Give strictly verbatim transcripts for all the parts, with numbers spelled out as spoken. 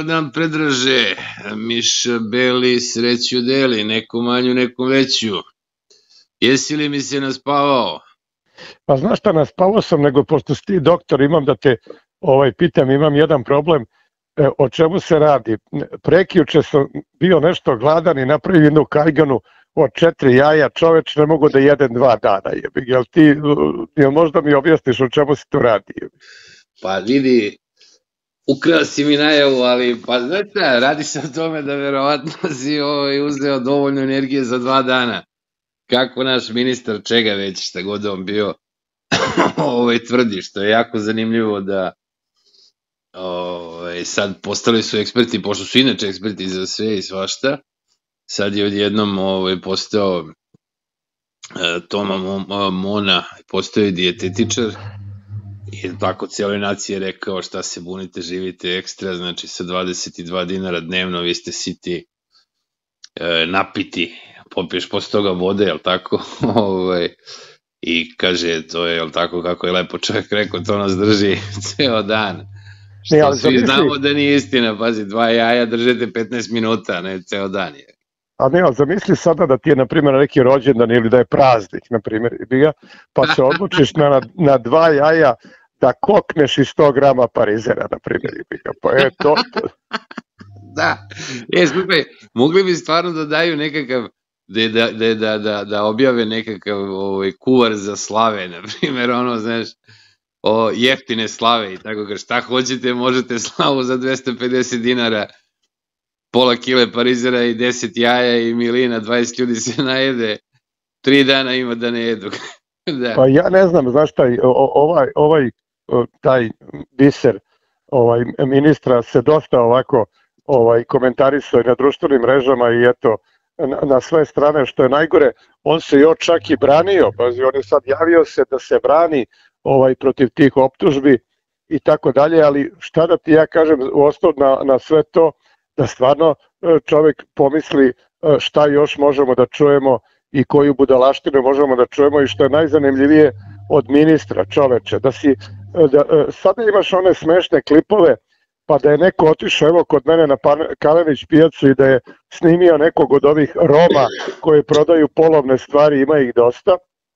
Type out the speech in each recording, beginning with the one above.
nam predraže, miš beli sreću deli, neku manju, neku veću. Jesi li mi se naspavao? Pa znaš šta, naspavao sam, nego pošto si ti doktor, imam da te ovaj, pitam, imam jedan problem. E, o čemu se radi? Prekjuče sam bio nešto gladan i napravio jednu kajganu od četiri jaja, čoveč, ne mogu da jedem dva dana. Jel ti, jel možda mi objasniš o čemu se to radi? Pa vidi, ukrao si mi najavu, ali pa znaš šta, radi se o tome da verovatno si ovaj, uzeo dovoljno energije za dva dana. Kako naš ministar, čega već, šta god on bio, ovaj, tvrdi, što je jako zanimljivo da ovaj, sad postali su eksperti, pošto su inače eksperti za sve i svašta, sad je odjednom ovaj, postao e, Toma Mona, postao je dijetetičar i tako cijeloj naciji je rekao šta se bunite, živite ekstra, znači sa dvadeset dva dinara dnevno vi ste siti, e, napiti, popiješ posle toga vode, jel tako? ovaj, I kaže, to je, jel tako, kako je lepo čovjek rekao, to nas drži ceo dan. Što svi znamo da nije istina, pazi, dva jaja držete petnaest minuta, ne ceo dan je. A ne, ali zamisli sada da ti je, na primjer, neki rođendan ili da je praznik, na primjer, pa se odlučiš na, na dva jaja da kokneš i sto grama parizera, na primjer, pa je to... Da, je, slušaj, mogli bi stvarno da daju nekakav, da, da, da, da, da objave nekakav ovaj, kuvar za slave, na primjer, ono, znaš, o jeftine slave i tako kao šta hoćete, možete slavu za dvesta pedeset dinara, pola kile parizera i deset jaja i milina, dvadeset ljudi se najede, tri dana ima da ne jedu. Da. Pa ja ne znam, znaš šta, ovaj, ovaj taj biser ovaj, ministra se dosta ovako ovaj, komentarisao na društvenim mrežama i eto, na, na sve strane, što je najgore, on se još čak i branio, pazi, on je sad javio se da se brani ovaj, protiv tih optužbi i tako dalje, ali šta da ti ja kažem u osnovu na, na sve to, da stvarno čovjek pomisli šta još možemo da čujemo i koju budalaštinu možemo da čujemo i što je najzanimljivije od ministra, čoveče, da si, da, sada imaš one smešne klipove, pa da je neko otišao evo kod mene na Kalenić pijacu i da je snimio nekog od ovih Roma koji prodaju polovne stvari, ima ih dosta,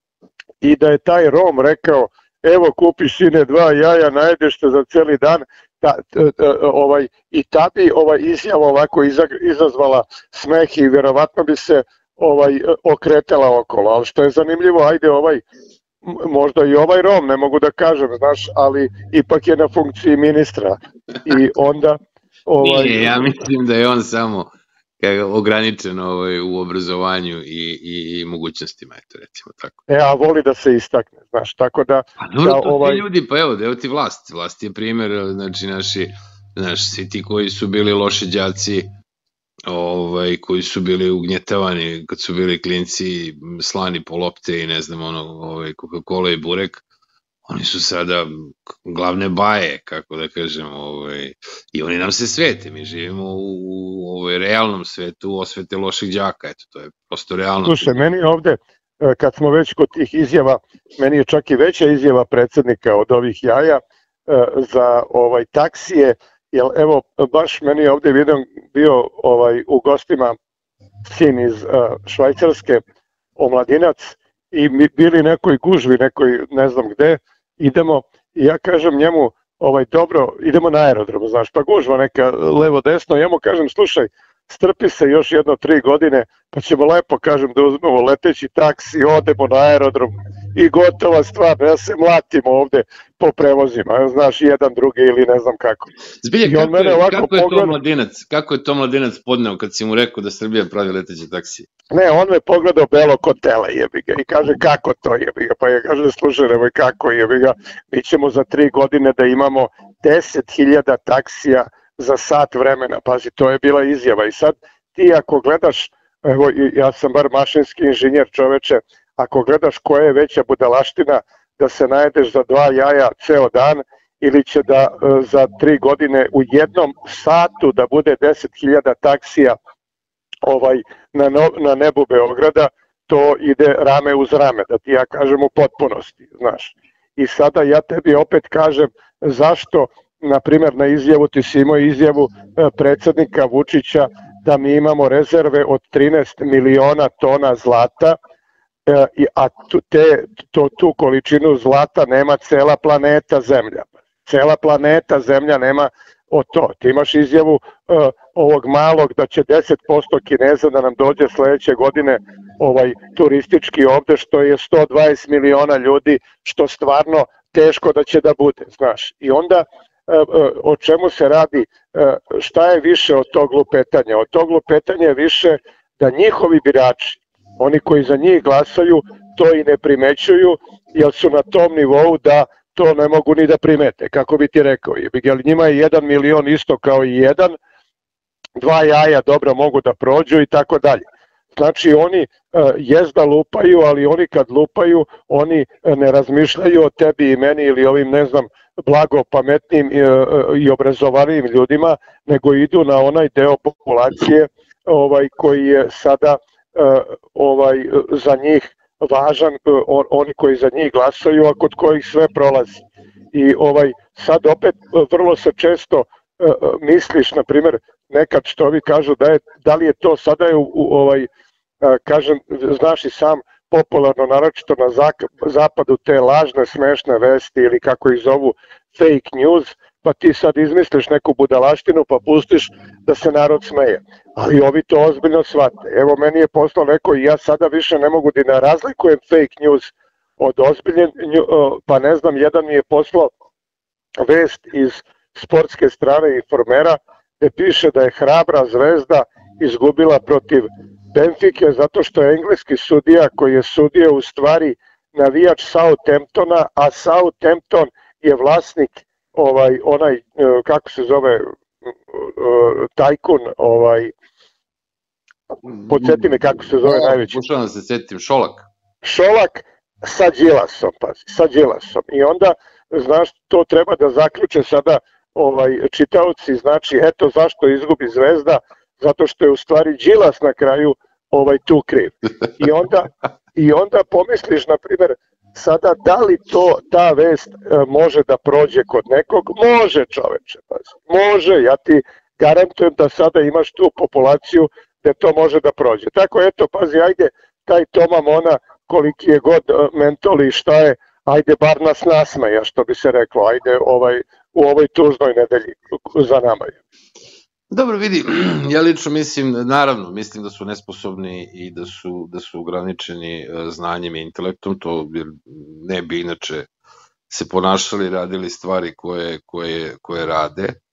i da je taj Rom rekao, evo kupiš sine dva jaja, najedeš te za cijeli dan, ta, ovaj, i ta bi ovaj, izjava ovako izazvala smeh i vjerovatno bi se ovaj, okretala okolo, ali što je zanimljivo, ajde ovaj, možda i ovaj Rom, ne mogu da kažem, znaš, ali ipak je na funkciji ministra i onda... Ovaj... Nije, ja mislim da je on samo ograničen ovaj, u obrazovanju i, i, i mogućnostima, eto recimo tako. E, a voli da se istakne, znaš, tako da... A dobro, to ovaj... ljudi, pa evo, evo ti vlast, vlast je primjer, znači naši, znaš, svi ti koji su bili loši đaci, ovaj, koji su bili ugnjetavani kad su bili klinci, slani po lopte i ne znam ono, ovaj, Coca-Cola i burek, oni su sada glavne baje, kako da kažem, ovaj, i oni nam se svete, mi živimo u, u ovaj, realnom svetu, osvete loših đaka, eto, to je prosto realno. Slušaj, meni ovde, kad smo već kod tih izjava, meni je čak i veća izjava predsjednika od ovih jaja za ovaj taksije, jer evo, baš meni je ovde video, bio ovaj, u gostima sin iz uh, Švajcarske, omladinac, i mi bili nekoj gužvi, nekoj ne znam gde, idemo, i ja kažem njemu, ovaj, dobro, idemo na aerodrom, znaš, pa gužva neka levo-desno, ja mu kažem, slušaj, strpi se još jedno tri godine, pa ćemo lepo, kažem, da uzmemo leteći taksi, odemo na aerodrom i gotova stvar, ja se mlatimo ovde po prevozima, znaš, jedan drugi ili ne znam kako. Zbilje, kako, je, kako, je to mladinac, kako je to mladinac podneo kad si mu rekao da Srbija pravi leteći taksi? Ne, on me pogledao belo kod tela, jebi ga, i kaže kako to, jebi ga, pa je kaže, slušaj, nemoj kako, jebi ga, mi ćemo za tri godine da imamo deset hiljada taksija za sat vremena, pazi, to je bila izjava. I sad ti ako gledaš, evo, ja sam bar mašinski inženjer, čoveče, ako gledaš koja je veća budalaština da se najedeš za dva jaja ceo dan ili će da za tri godine u jednom satu da bude deset hiljada taksija ovaj, na, no, na nebu Beograda, to ide rame uz rame, da ti ja kažem u potpunosti, znaš. I sada ja tebi opet kažem zašto na primjer na izjavu, ti si imao izjavu predsjednika Vučića da mi imamo rezerve od trinaest miliona tona zlata, a tu, te, to, tu količinu zlata nema cela planeta Zemlja. Cela planeta Zemlja nema o to. Ti imaš izjavu uh, ovog malog da će deset posto Kineza da nam dođe sledeće godine ovaj turistički ovde, što je sto dvadeset miliona ljudi, što stvarno teško da će da bude, znaš. I onda uh, uh, o čemu se radi, uh, šta je više od tog lupetanja? Od tog lupetanja je više da njihovi birači, oni koji za njih glasaju, to i ne primećuju, jer su na tom nivou da to ne mogu ni da primete, kako bi ti rekao. Jer njima je jedan milion isto kao i jedan, dva jaja dobro mogu da prođu i tako dalje. Znači oni uh, jezda lupaju, ali oni kad lupaju, oni ne razmišljaju o tebi i meni ili ovim, ne znam, blago pametnim uh, i obrazovanim ljudima, nego idu na onaj deo populacije ovaj, koji je sada uh, ovaj, za njih važan, on, oni koji za njih glasaju, a kod kojih sve prolazi. I ovaj sad opet vrlo se često uh, misliš, na primjer, nekad što vi kažu da je, da li je to sada je u, u ovaj, uh, kažem, znaš i sam, popularno, naročito na zapadu, te lažne, smešne vesti ili kako ih zovu fake news, pa ti sad izmisliš neku budalaštinu pa pustiš da se narod smeje. Ali ovi to ozbiljno shvate. Evo, meni je poslao neko i ja sada više ne mogu da ne razlikujem fake news od ozbiljne, pa ne znam, jedan mi je poslao vest iz sportske strane Informera gde piše da je hrabra Zvezda izgubila protiv Benfike zato što je engleski sudija koji je sudio u stvari navijač Southamptona, a Southampton je vlasnik ovaj onaj kako se zove tajkun, ovaj podsjeti me kako se zove najveći. Pokušavam se setim, Šolak. Šolak sa Đilasom, pazi, sa Đilasom. I onda, znaš, to treba da zaključe sada ovaj čitaoci, znači eto zašto izgubi Zvezda, zato što je u stvari Đilas na kraju ovaj tu kriv. I onda i onda pomisliš, na primjer, sada da li to ta vest e, može da prođe kod nekog? Može, čoveče, pazi. Može, ja ti garantujem da sada imaš tu populaciju da to može da prođe. Tako eto, pazi, ajde taj Toma Mona koliki je god mentol i šta je, ajde bar nas nasmeja, što bi se reklo, ajde ovaj u ovoj tužnoj nedelji za nama je. Dobro, vidi, ja lično mislim, naravno, mislim da su nesposobni i da su, da su ograničeni znanjem i intelektom, to ne bi inače se ponašali, radili stvari koje, koje, koje rade. E,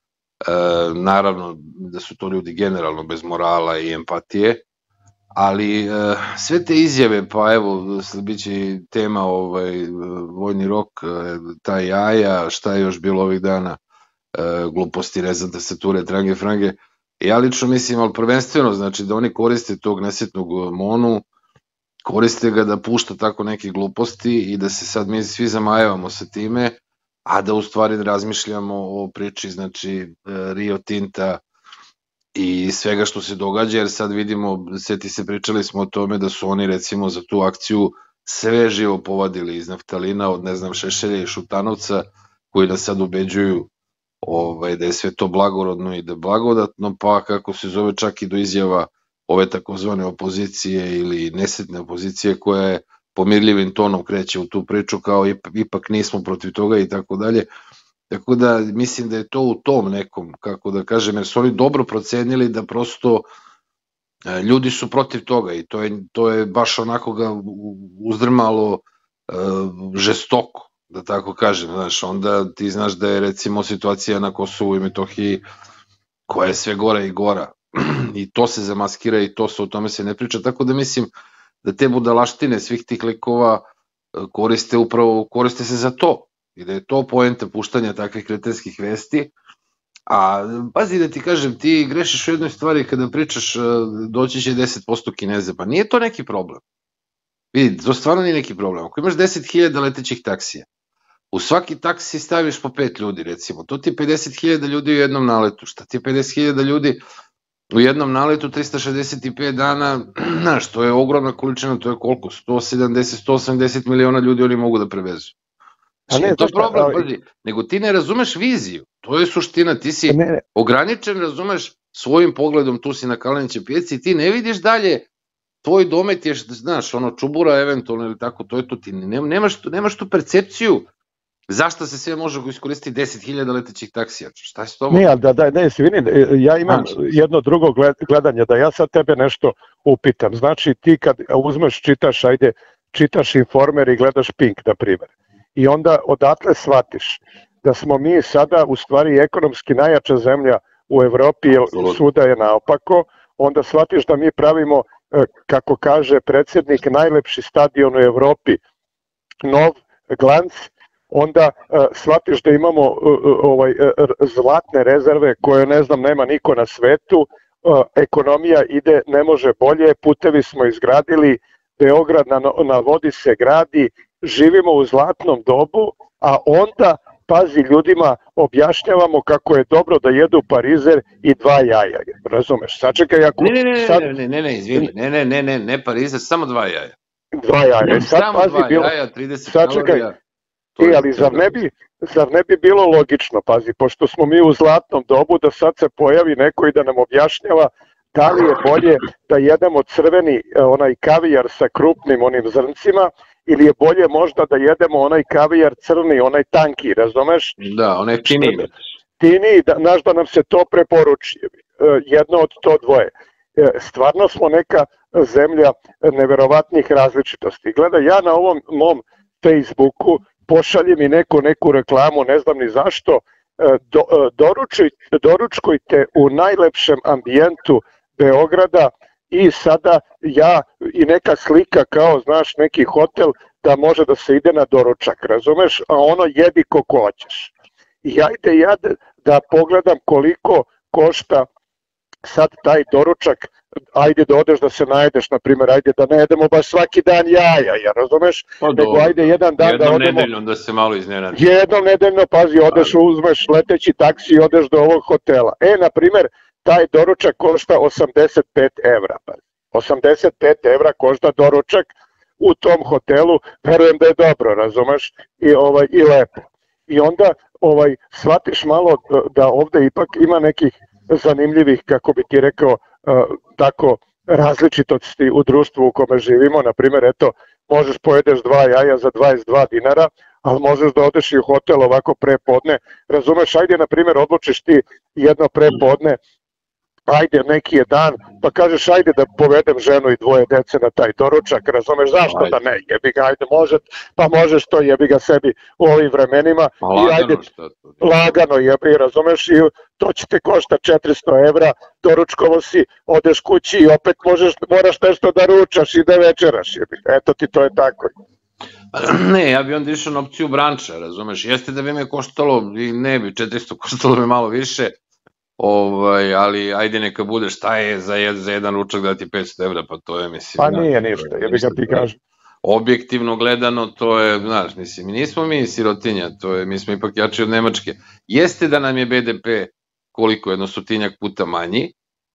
naravno da su to ljudi generalno bez morala i empatije, ali e, sve te izjave, pa evo, bit će tema ovaj, vojni rok, ta jaja, šta je još bilo ovih dana, gluposti, rezan tastature, trange, frange. Ja lično mislim, ali prvenstveno, znači da oni koriste tog nesretnog Monu, koriste ga da pušta tako neke gluposti i da se sad mi svi zamajavamo sa time, a da u stvari razmišljamo o priči, znači Rio Tinta i svega što se događa, jer sad vidimo, seti se, pričali smo o tome da su oni recimo za tu akciju sve živo povadili iz naftalina, od ne znam Šešelja i Šutanovca, koji nas sad ubeđuju Ovaj, da je sve to blagorodno i da je blagodatno, pa kako se zove čak i do izjava ove takozvane opozicije ili nesretne opozicije koja je pomirljivim tonom kreće u tu priču kao ipak nismo protiv toga i tako dalje. Tako da mislim da je to u tom nekom, kako da kažem, jer su oni dobro procenili da prosto ljudi su protiv toga i to je, to je baš onako ga uzdrmalo uh, žestoko, da tako kažem, znaš, onda ti znaš da je recimo situacija na Kosovu i Metohiji koja je sve gora i gora i to se zamaskira i to se o tome se ne priča, tako da mislim da te budalaštine svih tih likova koriste upravo, koriste se za to i da je to poenta puštanja takvih kretenskih vesti, a pazi da ti kažem, ti grešiš u jednoj stvari kada pričaš doći će deset posto Kineze, pa nije to neki problem. Vidi, to stvarno nije neki problem. Ako imaš deset hiljada letećih taksija, u svaki taksi staviš po pet ljudi, recimo. To ti je pedeset hiljada ljudi u jednom naletu. Šta ti je pedeset hiljada ljudi u jednom naletu, trista šezdeset pet dana, znaš, to je ogromna količina, to je koliko? sto sedamdeset do sto osamdeset miliona ljudi oni mogu da prevezu. Znači, nije to problem, pazi, nego ti ne razumeš viziju, to je suština, ti si ograničen, razumeš svojim pogledom, tu si na Kalenićevoj pijaci i ti ne vidiš dalje, tvoj domet je, znaš, ono, čubura eventualno ili tako, to je to, ti nemaš, nemaš tu percepciju zašto se sve može iskoristiti deset hiljada letećih taksija, šta je s tobom? Ne, ali da, da, ne, Svini, ja imam jedno drugo gledanje, da ja sad tebe nešto upitam, znači ti kad uzmeš, čitaš, ajde, čitaš Informer i gledaš Pink, na primjer, i onda odatle shvatiš da smo mi sada u stvari ekonomski najjača zemlja u Evropi, jer svuda je naopako, onda shvatiš da mi pravimo, kako kaže predsjednik, najlepši stadion u Evropi, nov, glanc, onda shvatiš da imamo zlatne rezerve koje, ne znam, nema niko na svetu, ekonomija ide, ne može bolje, putevi smo izgradili, Beograd na vodi se gradi, živimo u zlatnom dobu, a onda, pazi, ljudima objašnjavamo kako je dobro da jedu parizer i dva jaja, razumeš? Sačekaj, ako... Ne, ne, ne, ne, ne, ne, izvini, ne, ne, ne, ne, ne parizer, samo dva jaja. Dva jaja, samo dva jaja, trideset kalorija. E, ali zar ne, bi, zar ne bi bilo logično, pazi, pošto smo mi u zlatnom dobu, da sad se pojavi neko i da nam objašnjava da li je bolje da jedemo crveni onaj kavijar sa krupnim onim zrncima ili je bolje možda da jedemo onaj kavijar crni, onaj tanki, razumeš? Da, onaj tini. Tini, da, znaš da nam se to preporuči, jedno od to dvoje. Stvarno smo neka zemlja neverovatnih različitosti. Gledaj, ja na ovom mom Facebooku pošalje mi neko neku reklamu, ne znam ni zašto, do, doručuj, doručkujte u najlepšem ambijentu Beograda i sada ja i neka slika kao, znaš, neki hotel da može da se ide na doručak, razumeš, a ono jedi ko hoćeš. I ajde ja da, da pogledam koliko košta sad taj doručak, ajde da odeš da se najedeš, na primjer, ajde da ne jedemo baš svaki dan jaja, ja razumeš, pa nego ajde jedan dan jednom da odemo... Jednom nedeljno da se malo iznenadi. Jednom nedeljno, pazi, odeš, uzmeš leteći taksi i odeš do ovog hotela. E, na primjer, taj doručak košta osamdeset pet evra. osamdeset pet evra košta doručak u tom hotelu, verujem da je dobro, razumeš, i, ovaj, i lepo. I onda ovaj, shvatiš malo da ovde ipak ima nekih zanimljivih, kako bi ti rekao, tako različitosti u društvu u kome živimo. Na primjer, eto, možeš pojedeš dva jaja za dvadeset dva dinara, ali možeš da odeš i u hotel ovako prepodne. Razumeš, ajde, na primjer, odlučiš ti jedno prepodne, ajde, neki je dan, pa kažeš ajde da povedem ženu i dvoje dece na taj doručak, razumeš, zašto ajde. Da ne, jebi ga, ajde, može, pa možeš to, jebi ga sebi u ovim vremenima, pa lagano, i ajde, što to, lagano, jebi, razumeš, i to će te košta četiristo evra, doručkovo si, odeš kući i opet možeš, moraš nešto da ručaš i da večeraš, jebi, eto ti, to je tako. Ne, ja bi onda išao na opciju branča, razumeš, jeste da bi me koštalo, i ne bi, četiristo koštalo me malo više, Ovaj, ali ajde neka bude šta je za, jed, za jedan ručak da ti petsto evra, pa to je, mislim... Pa nije ništa, ja bih ga ti kažem. Objektivno gledano, to je, znaš, mislim, mi nismo mi sirotinja, to je, mi smo ipak jači od Nemačke. Jeste da nam je be de pe koliko, jedno stotinjak puta manji,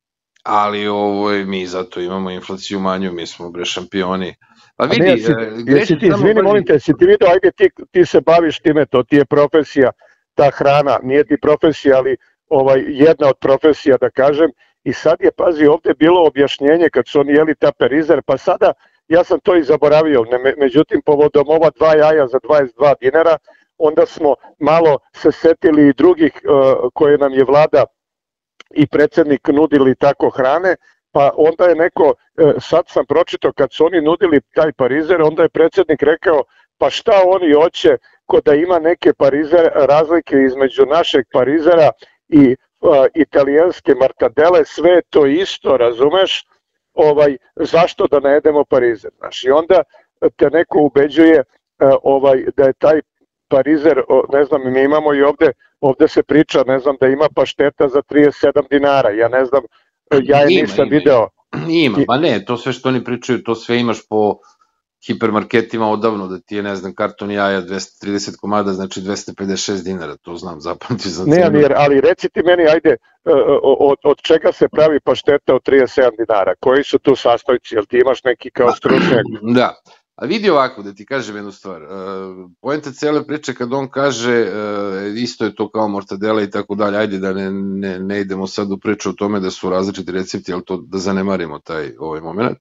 ali ovaj, mi zato imamo inflaciju manju, mi smo bre šampioni. Pa vidi, ne, jesi, jesi ti, izvini, molim te, jesi ti vidio, ajde ti, ti se baviš time, to ti je profesija, ta hrana, nije ti profesija, ali ovaj, jedna od profesija, da kažem, i sad je, pazi, ovde bilo objašnjenje kad su oni jeli ta perizer, pa sada, ja sam to i zaboravio, ne, međutim, povodom ova dva jaja za dvadeset dva dinara, onda smo malo se setili i drugih uh, koje nam je vlada i predsednik nudili tako hrane, pa onda je neko, uh, sad sam pročitao, kad su oni nudili taj parizer, onda je predsednik rekao, pa šta oni hoće, ko da ima neke parizer, razlike između našeg parizera i uh, italijanske martadele, sve je to isto, razumeš, ovaj, zašto da ne jedemo parizer, znaš, i onda te neko ubeđuje uh, ovaj, da je taj parizer, ne znam, mi imamo i ovde, ovde se priča, ne znam, da ima pašteta za trideset sedam dinara, ja ne znam, ja je nisam ima, video. Ima, pa ne, to sve što oni pričaju, to sve imaš po hipermarketima odavno, da ti je, ne znam, karton jaja dvesta trideset komada, znači dvesta pedeset šest dinara, to znam, zapamti za cenu. Ne, ali reci ti meni, ajde, od, od čega se pravi pašteta od trideset sedam dinara, koji su tu sastojci, jel ti imaš neki kao stručnjak? Da, A vidi ovako, da ti kažem jednu stvar, poenta cele priče kad on kaže isto je to kao mortadela i tako dalje, ajde da ne, ne, ne idemo sad u priču o tome da su različiti recepti, ali to da zanemarimo taj ovaj moment.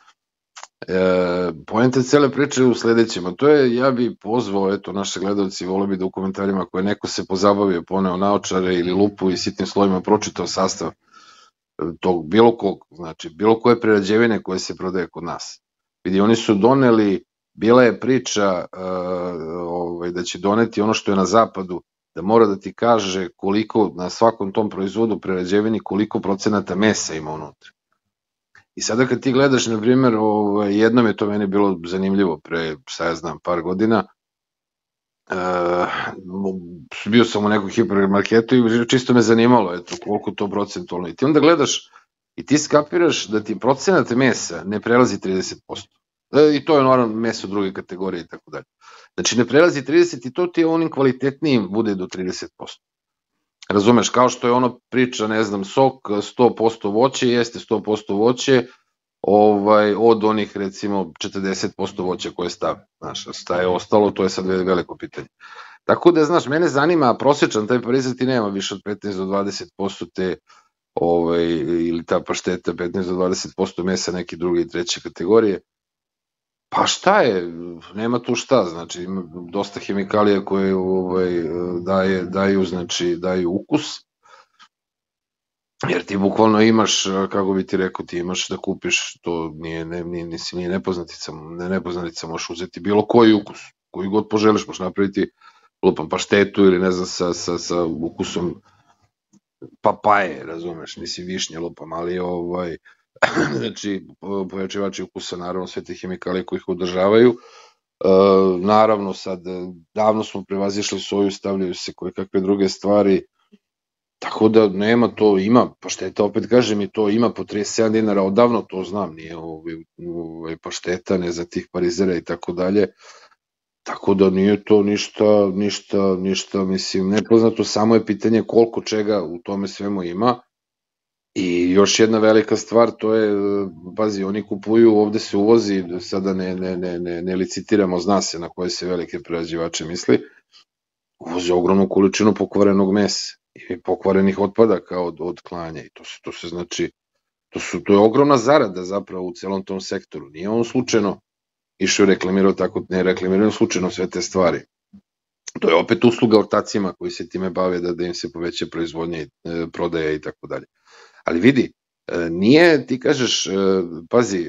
E, poenta cele priče je u sledećem, a to je, ja bi pozvao, eto, naše gledalci, volio bi da u komentarima koje neko se pozabavio, poneo naočare ili lupu i sitnim slovima pročitao sastav tog bilo kog, znači bilo koje prerađevine koje se prodaje kod nas. Vidi, oni su doneli, bila je priča uh, ovaj, da će doneti ono što je na zapadu, da mora da ti kaže koliko na svakom tom proizvodu prerađevini koliko procenata mesa ima unutra. I sada kad ti gledaš, na primjer, ovaj, jednom je to meni bilo zanimljivo pre, šta ja znam, par godina, uh, bio sam u nekom hipermarketu i čisto me zanimalo, eto, koliko to procentualno. I ti onda gledaš i ti skapiraš da ti procenat mesa ne prelazi trideset posto. E, I to je naravno meso druge kategorije i tako dalje. Znači ne prelazi trideset i to ti je onim kvalitetnijim bude do trideset posto. Razumeš, kao što je ono priča, ne znam, sok, sto posto voće, jeste sto posto voće, ovaj, od onih recimo četrdeset posto voća koje stave. Znaš, šta je ostalo, to je sad veliko pitanje. Tako da, znaš, mene zanima, prosječan taj parizer ti nema više od petnaest do dvadeset posto te, ovaj, ili ta pašteta petnaest do dvadeset posto mesa neke druge i treće kategorije. Pa šta je, nema tu šta, znači ima dosta hemikalija koje ovaj, daje, daju, znači, daju ukus, jer ti bukvalno imaš, kako bi ti rekao, ti imaš da kupiš, to nije, ne, nije, nisi, nije nepoznatica, ne nepoznatica, možeš uzeti bilo koji ukus, koji god poželiš, možeš napraviti lupam paštetu ili ne znam sa, sa, sa ukusom papaje, razumeš, nisi višnje lupam, ali ovaj, znači pojačivači ukusa, naravno sve te hemikalije koji ih održavaju, e, naravno sad davno smo prevazišli soju, stavljaju se koje kakve druge stvari, tako da nema to, ima, pašteta, opet kažem, i to ima po trideset sedam dinara, odavno to znam, nije ovaj, ovaj pašteta, ne za tih parizera i tako dalje, tako da nije to ništa, ništa, ništa, mislim, nepoznato, samo je pitanje koliko čega u tome svemu ima. I još jedna velika stvar, to je, pazi, oni kupuju, ovde se uvozi, sada ne, ne, ne, ne, ne licitiramo, zna se na koje se velike prerađivače misli, uvoze ogromnu količinu pokvarenog mesa i pokvarenih otpadaka od, od klanja i to se, to se znači, to, su, to je ogromna zarada zapravo u celom tom sektoru, nije on slučajno išao reklamirao tako, ne reklamirao slučajno sve te stvari. To je opet usluga ortacima koji se time bave da, da im se poveća proizvodnje, prodaje i tako dalje. Ali vidi, nije, ti kažeš, pazi,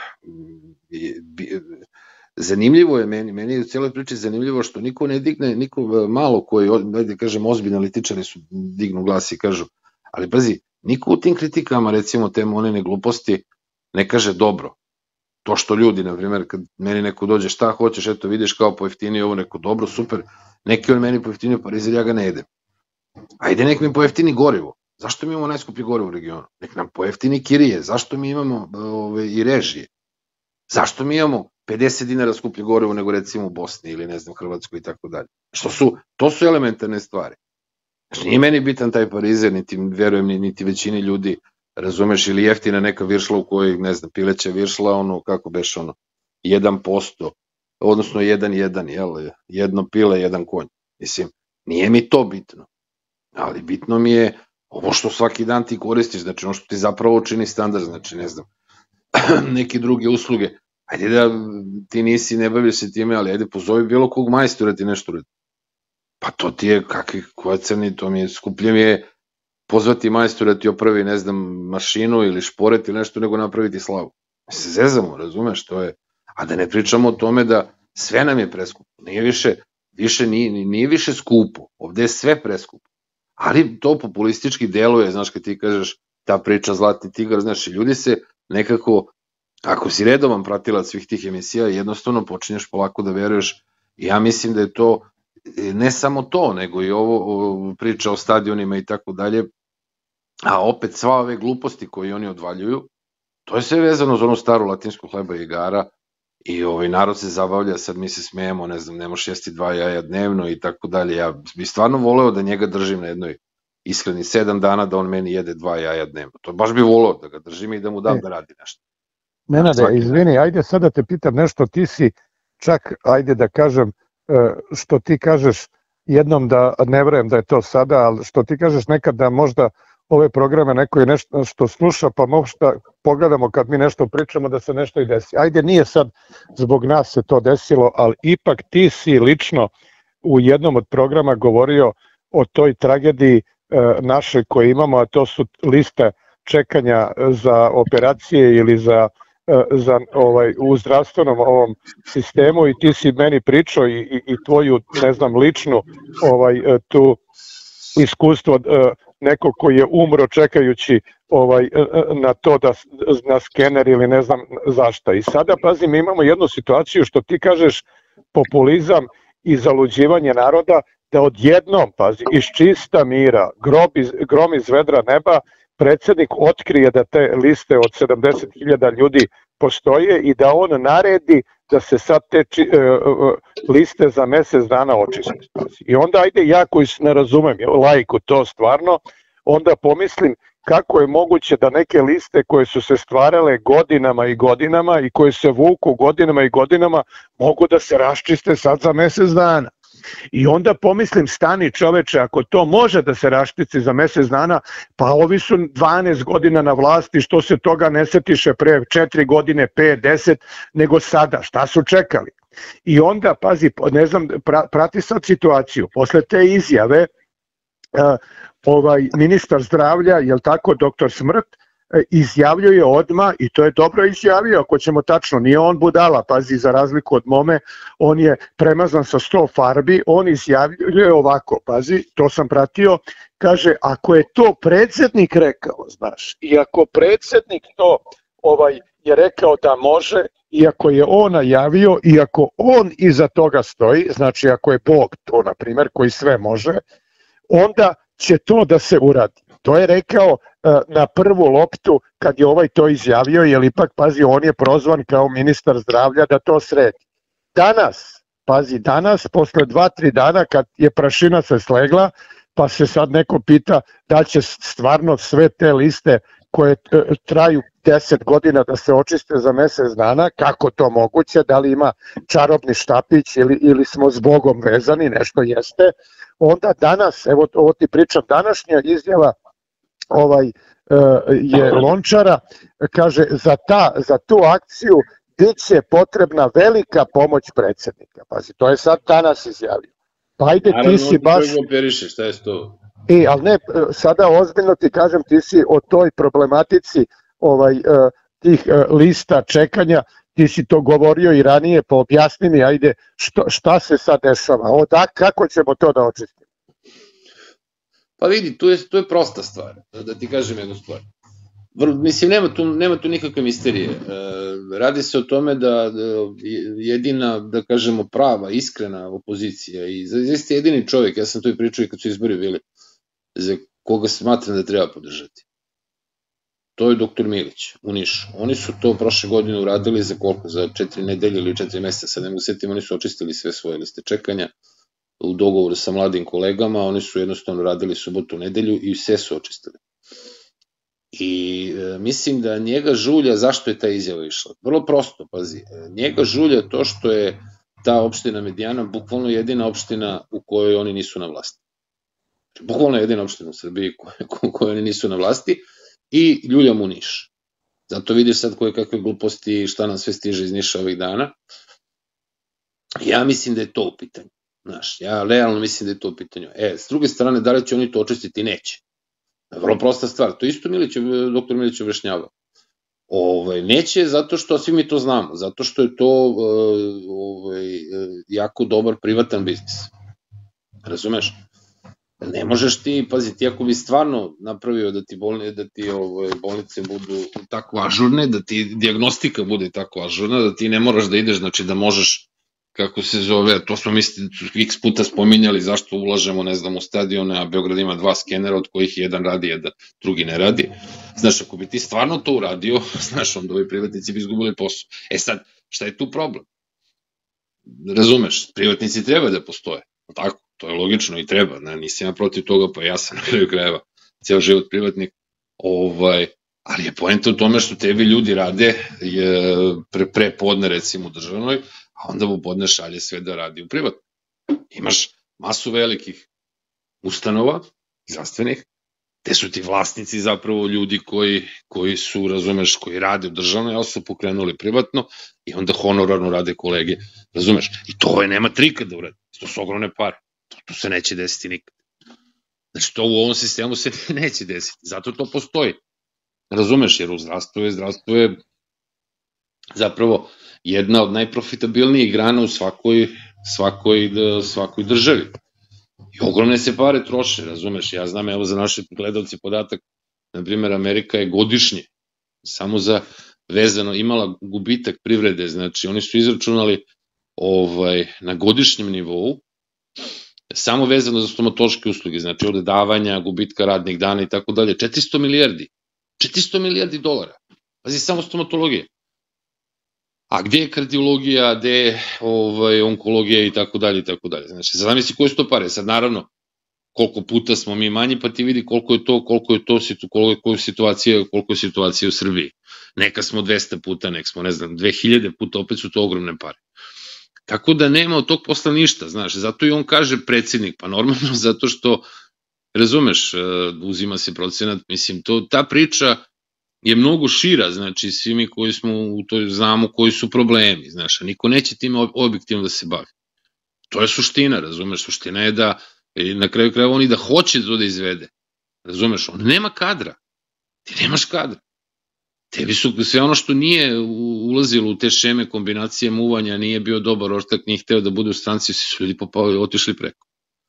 zanimljivo je meni, meni je u cijeloj priči zanimljivo što niko ne digne, niko malo koji, da kažem, ozbiljni analitičari su dignu glas i kažu, ali pazi, niko u tim kritikama, recimo, te monene gluposti ne kaže dobro. To što ljudi, na primjer, kad meni neko dođe, šta hoćeš, eto vidiš kao pojeftinio ovo, neko dobro, super, neki on meni pojeftinio parizer, ja ga ne jedem. Ajde, nek mi pojeftini gorivo. Zašto mi imamo najskuplje gorivo u regionu? Nek nam pojeftini kirije. Zašto mi imamo ove, i režije? Zašto mi imamo pedeset dinara skuplje gorivo nego recimo u Bosni ili ne znam Hrvatskoj i tako dalje? Što su, to su elementarne stvari. Znači, nije meni bitan taj parizer, niti verujem, niti većini ljudi, razumeš, ili jeftina neka viršla u kojoj, ne znam, pileća viršla, ono, kako beš, ono, jedan posto, odnosno jedan jedan, jel, jedno pile, jedan konj. Mislim, nije mi to bitno, ali bitno mi je ovo što svaki dan ti koristiš, znači ono što ti zapravo čini standard, znači, ne znam, neke druge usluge, ajde da ti nisi, ne baviš se time, ali ajde pozovi bilo kog majstora ti nešto radi. Pa to ti je, kakvi, koja crni, to mi je, skuplje mi je pozvati majstora ti opravi, ne znam, mašinu ili šporet ili nešto, nego napraviti slavu. Mi se zezamo, razumeš, to je, a da ne pričamo o tome da sve nam je preskupo, nije više, više nije, nije više skupo, ovde je sve preskupo, ali to populistički deluje, znaš, kad ti kažeš ta priča Zlatni tigar, znaš, i ljudi se nekako, ako si redovan pratilac svih tih emisija, jednostavno počinješ polako da veruješ, i ja mislim da je to, ne samo to, nego i ovo, ovo priča o stadionima i tako dalje, a opet sva ove gluposti koje oni odvaljuju, to je sve vezano za onu staru latinsku hleba i igara, i ovaj narod se zabavlja, sad mi se smijemo, ne znam, ne možeš jesti dva jaja dnevno i tako dalje. Ja bih stvarno voleo da njega držim na jednoj ishrani sedam dana, da on meni jede dva jaja dnevno. To baš bih voleo da ga držim i da mu dam da radi nešto. Nenade, izvini, ajde sad da te pitam nešto, ti si čak, ajde da kažem, što ti kažeš jednom da ne verujem da je to sada, ali što ti kažeš nekad da možda ove programe neko je nešto što sluša, pa možda pogledamo kad mi nešto pričamo da se nešto i desi. Ajde, nije sad zbog nas se to desilo, ali ipak ti si lično u jednom od programa govorio o toj tragediji našoj koju imamo, a to su liste čekanja za operacije ili za za ovaj u zdravstvenom ovom sistemu i ti si meni pričao i, i, i tvoju ne znam ličnu ovaj tu iskustvo nekog koji je umro čekajući ovaj na to da na skener ili ne znam zašta. I sada pazi, mi imamo jednu situaciju što ti kažeš populizam i zaluđivanje naroda, da odjednom, pazi, iz čista mira, grob iz, grom iz vedra neba, predsednik otkrije da te liste od sedamdeset hiljada ljudi postoje i da on naredi da se sad te či, uh, liste za mesec dana očiste. I onda ajde ja koji ne razumem, lajku to stvarno, onda pomislim kako je moguće da neke liste koje su se stvarale godinama i godinama i koje se vuku godinama i godinama mogu da se raščiste sad za mesec dana. I onda pomislim, stani čoveče, ako to može da se raštici za mesec dana, pa ovi su dvanaest godina na vlasti, što se toga ne setiše pre četiri godine, pet, deset, nego sada, šta su čekali? I onda, pazi, ne znam, prati sad situaciju, posle te izjave, uh, ovaj ministar zdravlja, jel tako, doktor Smrt, izjavljuje odma, i to je dobro izjavio, ako ćemo tačno, nije on budala, pazi, za razliku od mome, on je premazan sa sto farbi, on izjavljuje ovako, pazi, to sam pratio, kaže, ako je to predsednik rekao, znaš, i ako predsednik to ovaj je rekao da može, i ako je on najavio, i ako on iza toga stoji, znači ako je Bog to, na primer, koji sve može, onda će to da se uradi. To je rekao na prvu loptu kad je ovaj to izjavio, jer ipak, pazi, on je prozvan kao ministar zdravlja da to sredi. Danas, pazi, danas, posle dva, tri dana kad je prašina se slegla, pa se sad neko pita da će stvarno sve te liste koje traju deset godina da se očiste za mesec dana, kako to moguće, da li ima čarobni štapić ili, ili smo s Bogom vezani, nešto jeste, onda danas, evo ovo ti pričam, današnja izjava ovaj je Lončara, kaže za, ta, za tu akciju biće potrebna velika pomoć predsednika. Pazi, to je sad danas izjavio. Pa ajde, ti si baš... Operiše, šta je to? E, ali ne, sada ozbiljno ti kažem, ti si o toj problematici ovaj, tih lista čekanja, ti si to govorio i ranije, pa objasni mi, ajde, što, šta se sad dešava, o, da, kako ćemo to da očistimo? Pa vidi, tu je, tu je prosta stvar, da ti kažem jednu stvar. Vrlo, mislim, nema tu, nema tu nikakve misterije. E, radi se o tome da jedina, da kažemo, prava, iskrena opozicija i zaista jedini čovjek, ja sam to i pričao i kad su izbori bili, za koga smatram da treba podržati. To je doktor Milić u Nišu. Oni su to prošle godine uradili za koliko? Za četiri nedelje ili četiri meseca, sad ne mogu setim, oni su očistili sve svoje liste čekanja u dogovoru sa mladim kolegama, oni su jednostavno radili subotu, nedelju i sve su očistili. I e, mislim da njega žulja, zašto je ta izjava išla? Vrlo prosto, pazi, njega žulja to što je ta opština Medijana bukvalno jedina opština u kojoj oni nisu na vlasti. Bukvalno jedina opština u Srbiji u kojoj oni nisu na vlasti i ljulja mu Niš. Zato vidiš sad koje kakve gluposti i šta nam sve stiže iz Niša ovih dana. Ja mislim da je to u pitanju. Znaš, ja realno mislim da je to u pitanju. E, s druge strane, da li će oni to očistiti? Neće. Vrlo prosta stvar. To isto Milić, doktor Milić objašnjava. Ovaj, neće zato što svi mi to znamo, zato što je to ovaj, jako dobar privatan biznis. Razumeš? Ne možeš ti, pazi, ti ako bi stvarno napravio da ti, bolne, da ti ovaj, bolnice budu tako ažurne, da ti dijagnostika bude tako ažurna, da ti ne moraš da ideš, znači da možeš, kako se zove, to smo misli x puta spominjali zašto ulažemo, ne znam, u stadione, a Beograd ima dva skenera, od kojih jedan radi, jedan drugi ne radi. Znaš, ako bi ti stvarno to uradio, znaš, onda ovi privatnici bi izgubili posao. E sad, šta je tu problem? Razumeš, privatnici treba da postoje, tako? To je logično i treba, ne, nisam ja protiv toga, pa ja sam na kraju krajeva, cijel život privatnik, ovaj, Ali je poenta u tome što tebi ljudi rade pre, pre podne recimo u državnoj, a onda mu podne šalje sve da radi u privatnoj. Imaš masu velikih ustanova, zdravstvenih, gde su ti vlasnici zapravo ljudi koji, koji su, razumeš, koji rade u državnoj, ali su pokrenuli privatno i onda honorarno rade kolege, razumeš? I to je, nema trika da uradi, to su ogromne pare, to, to se neće desiti nikad. Znači, to u ovom sistemu se neće desiti, zato to postoji. Razumeš, jer u zdravstvu je, zdravstvo je zapravo jedna od najprofitabilnijih grana u svakoj, svakoj, svakoj državi. I ogromne se pare troše, razumeš, ja znam, evo za naše gledalci podatak, na primjer, Amerika je godišnje, samo za vezano, imala gubitak privrede, znači oni su izračunali ovaj, na godišnjem nivou, samo vezano za stomatološke usluge, znači od davanja, gubitka radnih dana i tako dalje, četiristo milijardi, četiristo milijardi dolara, pazi, samo stomatologija. A gde je kardiologija, gde je ovaj, onkologija i tako dalje i tako dalje. Znači, zamisli koje su to pare. Sad, naravno, koliko puta smo mi manji, pa ti vidi koliko je to, koliko je to koliko je situacija, koliko je situacija u Srbiji. Neka smo dvesta puta, nek smo, ne znam, dve hiljade puta, opet su to ogromne pare. Tako da nema od tog posla ništa, znaš, zato i on kaže predsjednik, pa normalno zato što, razumeš, uzima se procenat, mislim, to, ta priča je mnogo šira, znači svi mi koji smo u toj znamo koji su problemi, znaš, a niko neće time objektivno da se bavi. To je suština, razumeš, suština je da na kraju krajeva on i da hoće to da izvede, razumeš, on nema kadra, ti nemaš kadra. Tebi su sve ono što nije ulazilo u te šeme kombinacije muvanja, nije bio dobar ortak, nije hteo da bude u stranci, svi su ljudi popali, otišli preko.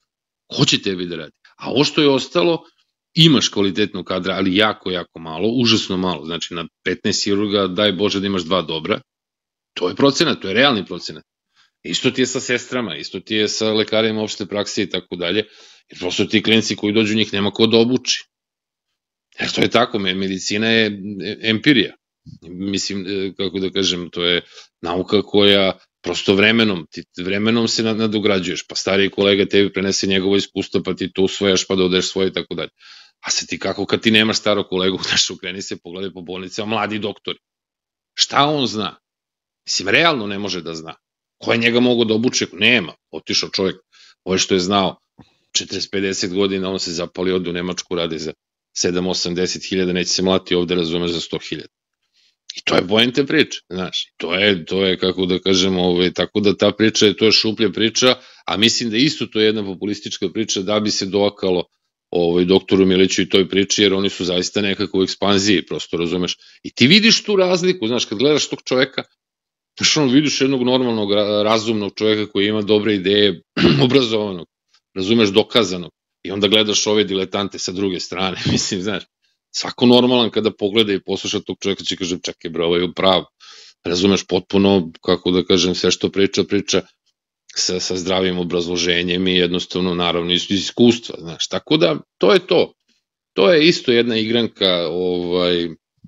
Hoće tebi da radi. A ovo što je ostalo, imaš kvalitetnog kadra, ali jako, jako malo, užasno malo, znači na petnaest hirurga daj Bože da imaš dva dobra, to je procenat, to je realni procenat. Isto ti je sa sestrama, isto ti je sa lekarima opšte prakse i tako dalje, jer prosto ti klinci koji dođu njih nema ko da obuči. Jer to je tako, medicina je empirija, mislim, kako da kažem, to je nauka koja prosto vremenom, ti vremenom se nadograđuješ, pa stariji kolega tebi prenese njegovo iskustvo, pa ti to usvojaš, pa dodaješ svoje i tako dalje. A se ti kako, kad ti nemaš starog kolegu, znaš, ukreni se, pogledaj po bolnicama, mladi doktori. Šta on zna? Mislim, realno ne može da zna. Ko je njega mogo da obuče? Nema. Otišao čovjek, ovo što je znao, četrdeset pedeset godina, on se zapali, ode u Nemačku, radi za sedam osam deset hiljada, neće se mlati ovde, razumeš, za sto hiljada. I to je poenta priče, znaš, to je, to je, kako da kažem, ovaj, tako da ta priča, to je šuplja priča, a mislim da isto to je jedna populistička priča da bi se doakalo ovaj, doktoru Miliću i toj priči, jer oni su zaista nekako u ekspanziji, prosto razumeš. I ti vidiš tu razliku, znaš, kad gledaš tog čoveka, znaš, ono, vidiš jednog normalnog, razumnog čoveka koji ima dobre ideje, obrazovanog, razumeš, dokazanog, i onda gledaš ove diletante sa druge strane, mislim, znaš, svako normalan kada pogleda i posluša tog čovjeka će kaže, čekaj bro, ovo je upravo, razumeš potpuno, kako da kažem, sve što priča, priča sa, sa zdravim obrazloženjem i jednostavno, naravno, iz iskustva, znaš, tako da, to je to, to je isto jedna igranka, ovaj,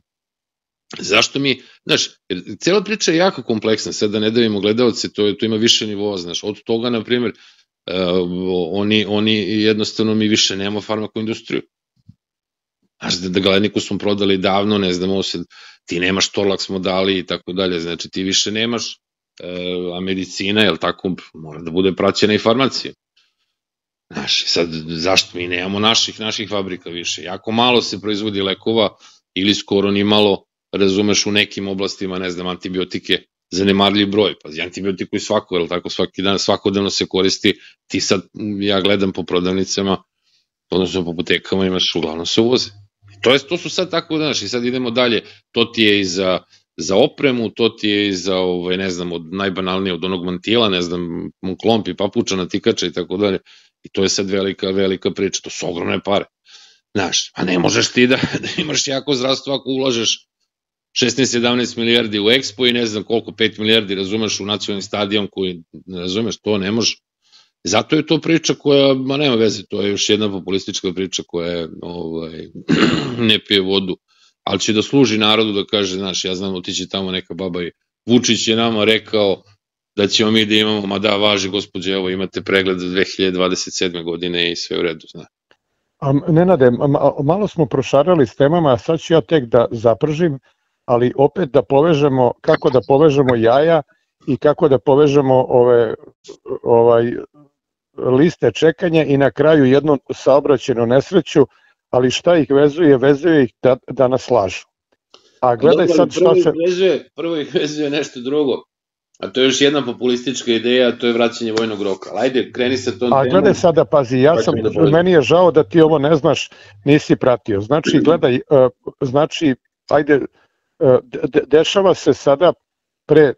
zašto mi, znaš, jer cijela priča je jako kompleksna, sad da ne davimo gledalce, to, to ima više nivoa, znaš, od toga, na primjer, uh, oni, oni jednostavno mi više nemamo farmakoindustriju. Znaš, da gledniku smo prodali davno, ne znamo se, ti nemaš Torlak smo dali i tako dalje, znači ti više nemaš, e, a medicina, jel tako, mora da bude praćena i farmacija. Znaš, sad, zašto mi nemamo naših, naših fabrika više? Jako malo se proizvodi lekova ili skoro ni malo, razumeš, u nekim oblastima, ne znam, antibiotike, zanemarljiv broj, pa antibiotiku i svako, jel tako, svaki dan, svakodnevno se koristi, ti sad, ja gledam po prodavnicama, odnosno po apotekama imaš, uglavnom se uvoze. To, je, to su sad tako, znaš, i sad idemo dalje, to ti je i za, za opremu, to ti je i za, ovaj, ne znam, od najbanalnije, od onog mantila, ne znam, klompi, papuča, natikača i tako dalje, i to je sad velika, velika priča, to su ogromne pare, znaš, a ne možeš ti da, da imaš jako zdravstvo ako ulažeš šesnaest sedamnaest milijardi u Expo i ne znam koliko, pet milijardi, razumeš, u nacionalni stadion koji, razumeš, to ne može. Zato je to priča koja, ma nema veze, to je još jedna populistička priča koja je, ovaj, ne pije vodu, ali će da služi narodu da kaže, znaš, ja znam, otići tamo neka baba i Vučić je nama rekao da ćemo mi da imamo, ma da, važi, gospođe, evo imate pregled za dve hiljade dvadeset sedme godine i sve u redu, znaš. A, Nenade, malo smo prošarali s temama, a sad ću ja tek da zapržim, ali opet da povežemo, kako da povežemo jaja i kako da povežemo ove ovaj, liste čekanja i na kraju jednu saobraćajnu nesreću, ali šta ih vezuje? Vezuje ih da, da nas lažu. A gledaj sad šta se... Vezuje, prvo ih vezuje nešto drugo, a to je još jedna populistička ideja, a to je vraćanje vojnog roka. Ajde, kreni sa tom temom. A gledaj sada, pazi, ja sam, meni je žao da ti ovo ne znaš, nisi pratio. Znači, gledaj, znači, ajde, dešava se sada pre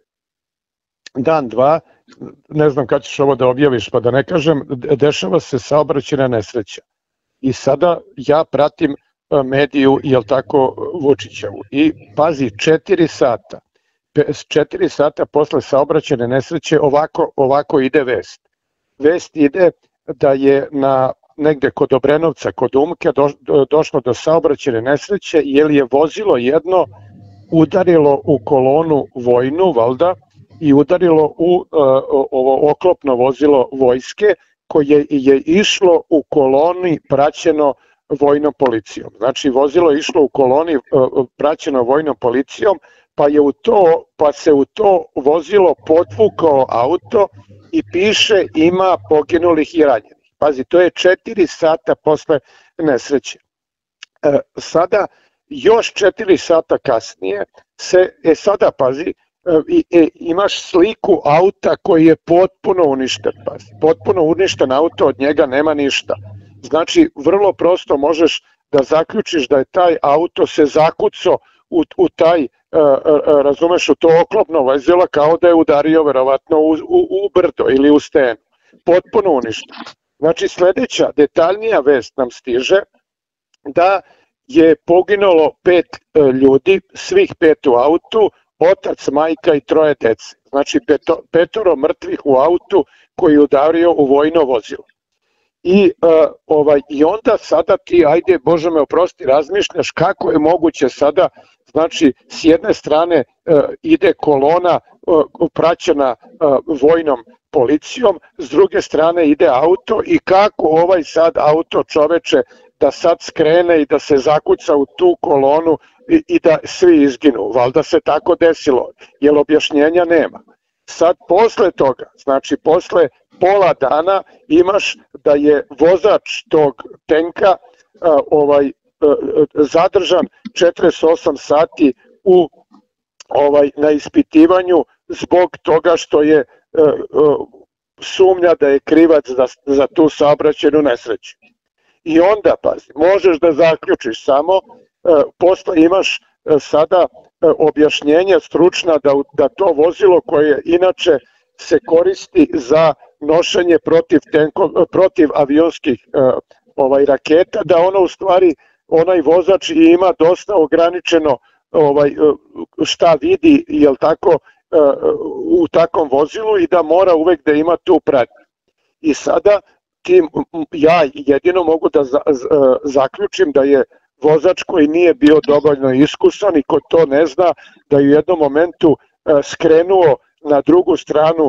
dan, dva, ne znam kad ćeš ovo da objaviš, pa da ne kažem, dešava se saobraćajna nesreća. I sada ja pratim mediju, jel tako, Vučićevu. I pazi, četiri sata, četiri sata posle saobraćajne nesreće ovako, ovako ide vest. Vest ide da je na negde kod Obrenovca, kod Umke, do, došlo do saobraćajne nesreće, jer je vozilo jedno udarilo u kolonu vojnu, valda, i udarilo u uh, ovo oklopno vozilo vojske koje je išlo u koloni praćeno vojnom policijom. Znači vozilo je išlo u koloni uh, praćeno vojnom policijom, pa je u to pa se u to vozilo potvukao auto i piše ima poginulih i ranjenih. Pazi, to je četiri sata posle nesreće. E, sada još četiri sata kasnije se, e sada pazi, I, e, imaš sliku auta koji je potpuno uništen, pazi, potpuno uništen auto, od njega nema ništa. Znači, vrlo prosto možeš da zaključiš da je taj auto se zakucao u, u taj, e, e, razumeš, u to oklopno vozilo kao da je udario verovatno u, u, u brdo ili u stenu. Potpuno uništen. Znači, sledeća detaljnija vest nam stiže da je poginulo pet e, ljudi, svih pet u autu, otac, majka i troje dece. Znači peto, petoro mrtvih u autu koji je udario u vojno vozilo. I, uh, ovaj, I onda sada ti, ajde, Bože me oprosti, razmišljaš kako je moguće sada, znači s jedne strane uh, ide kolona uh, praćena uh, vojnom policijom, s druge strane ide auto i kako ovaj sad auto, čoveče, da sad skrene i da se zakuca u tu kolonu i, i da svi izginu. Valjda se tako desilo, jer objašnjenja nema. Sad posle toga, znači posle pola dana imaš da je vozač tog tenka a, ovaj a, zadržan četrdeset osam sati u ovaj na ispitivanju zbog toga što je a, a, sumnja da je krivac za, za tu saobraćajnu nesreću. I onda, pazi, možeš da zaključiš samo, e, posle imaš e, sada e, objašnjenja stručna da, da to vozilo koje inače se koristi za nošenje protiv, tenko, protiv avionskih e, ovaj, raketa, da ono u stvari, onaj vozač ima dosta ograničeno ovaj, šta vidi, jel tako, e, u takvom vozilu i da mora uvek da ima tu pratnju. I sada tim, ja jedino mogu da za, z, zaključim da je vozač koji nije bio dovoljno iskusan i ko to ne zna, da je u jednom momentu skrenuo na drugu stranu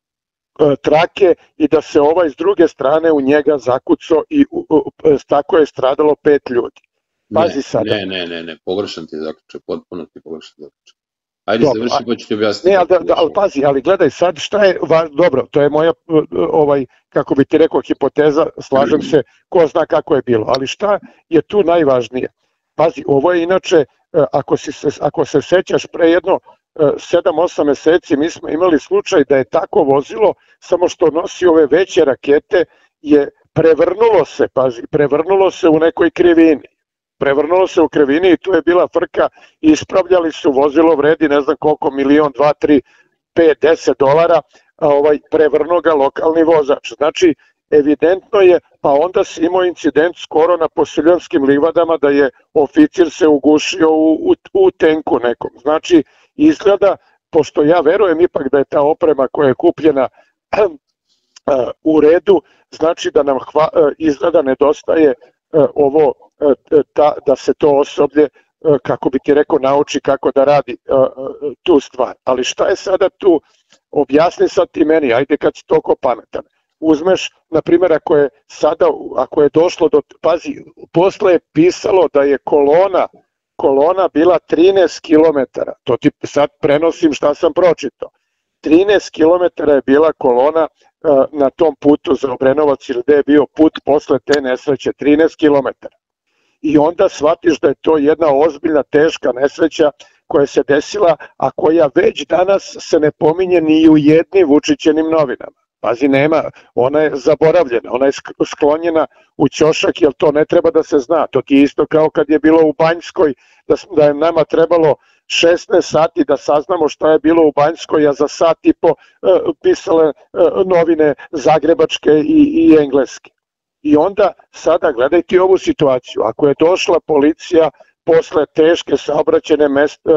trake i da se ovaj s druge strane u njega zakucao i tako je stradalo pet ljudi. Pazi ne, sada. Ne, ne, ne, ne, pogrešan ti zaključak, potpuno ti pogrešan zaključak. Ajde, dobro, završi pa ću ti objasniti. Ne, ali, da, ali pazi, ali gledaj sad šta je, dobro, to je moja, ovaj, kako bi ti rekao, hipoteza, slažem se, ko zna kako je bilo, ali šta je tu najvažnije? Pazi, ovo je inače, ako, si se, ako se sećaš pre jedno sedam osam meseci, mi smo imali slučaj da je tako vozilo, samo što nosi ove veće rakete, je prevrnulo se, pazi, prevrnulo se u nekoj krivini. Prevrnulo se u krivini i tu je bila frka i ispravljali su, vozilo vredi ne znam koliko, milion, dva, tri, pet, deset dolara, a ovaj, prevrnuo ga lokalni vozač. Znači, evidentno je, pa onda si imao incident skoro na Posiljanskim livadama da je oficir se ugušio u, u, u tenku nekom. Znači, izgleda, pošto ja verujem ipak da je ta oprema koja je kupljena u redu, znači da nam hva, izgleda nedostaje ovo, ta, da se to osoblje, kako bi ti rekao, nauči kako da radi tu stvar. Ali šta je sada tu, objasni sad ti meni, ajde kad si toliko pametan. uzmeš, na primjer, ako je sada, ako je došlo do, pazi, posle je pisalo da je kolona, kolona bila trinaest kilometara, to ti sad prenosim šta sam pročitao, trinaest kilometara je bila kolona uh, na tom putu za Obrenovac, ili gde je bio put posle te nesreće, trinaest kilometara. I onda shvatiš da je to jedna ozbiljna, teška nesreća koja se desila, a koja već danas se ne pominje ni u jednim Vučićenim novinama. Pazi, nema, ona je zaboravljena, ona je sklonjena u ćošak, jer to ne treba da se zna. To ti je isto kao kad je bilo u Banjskoj, da, da je nama trebalo šesnaest sati da saznamo šta je bilo u Banjskoj, a za sat i po uh, pisale uh, novine zagrebačke i, i engleske. I onda sada gledaj ti ovu situaciju, ako je došla policija posle teške saobraćene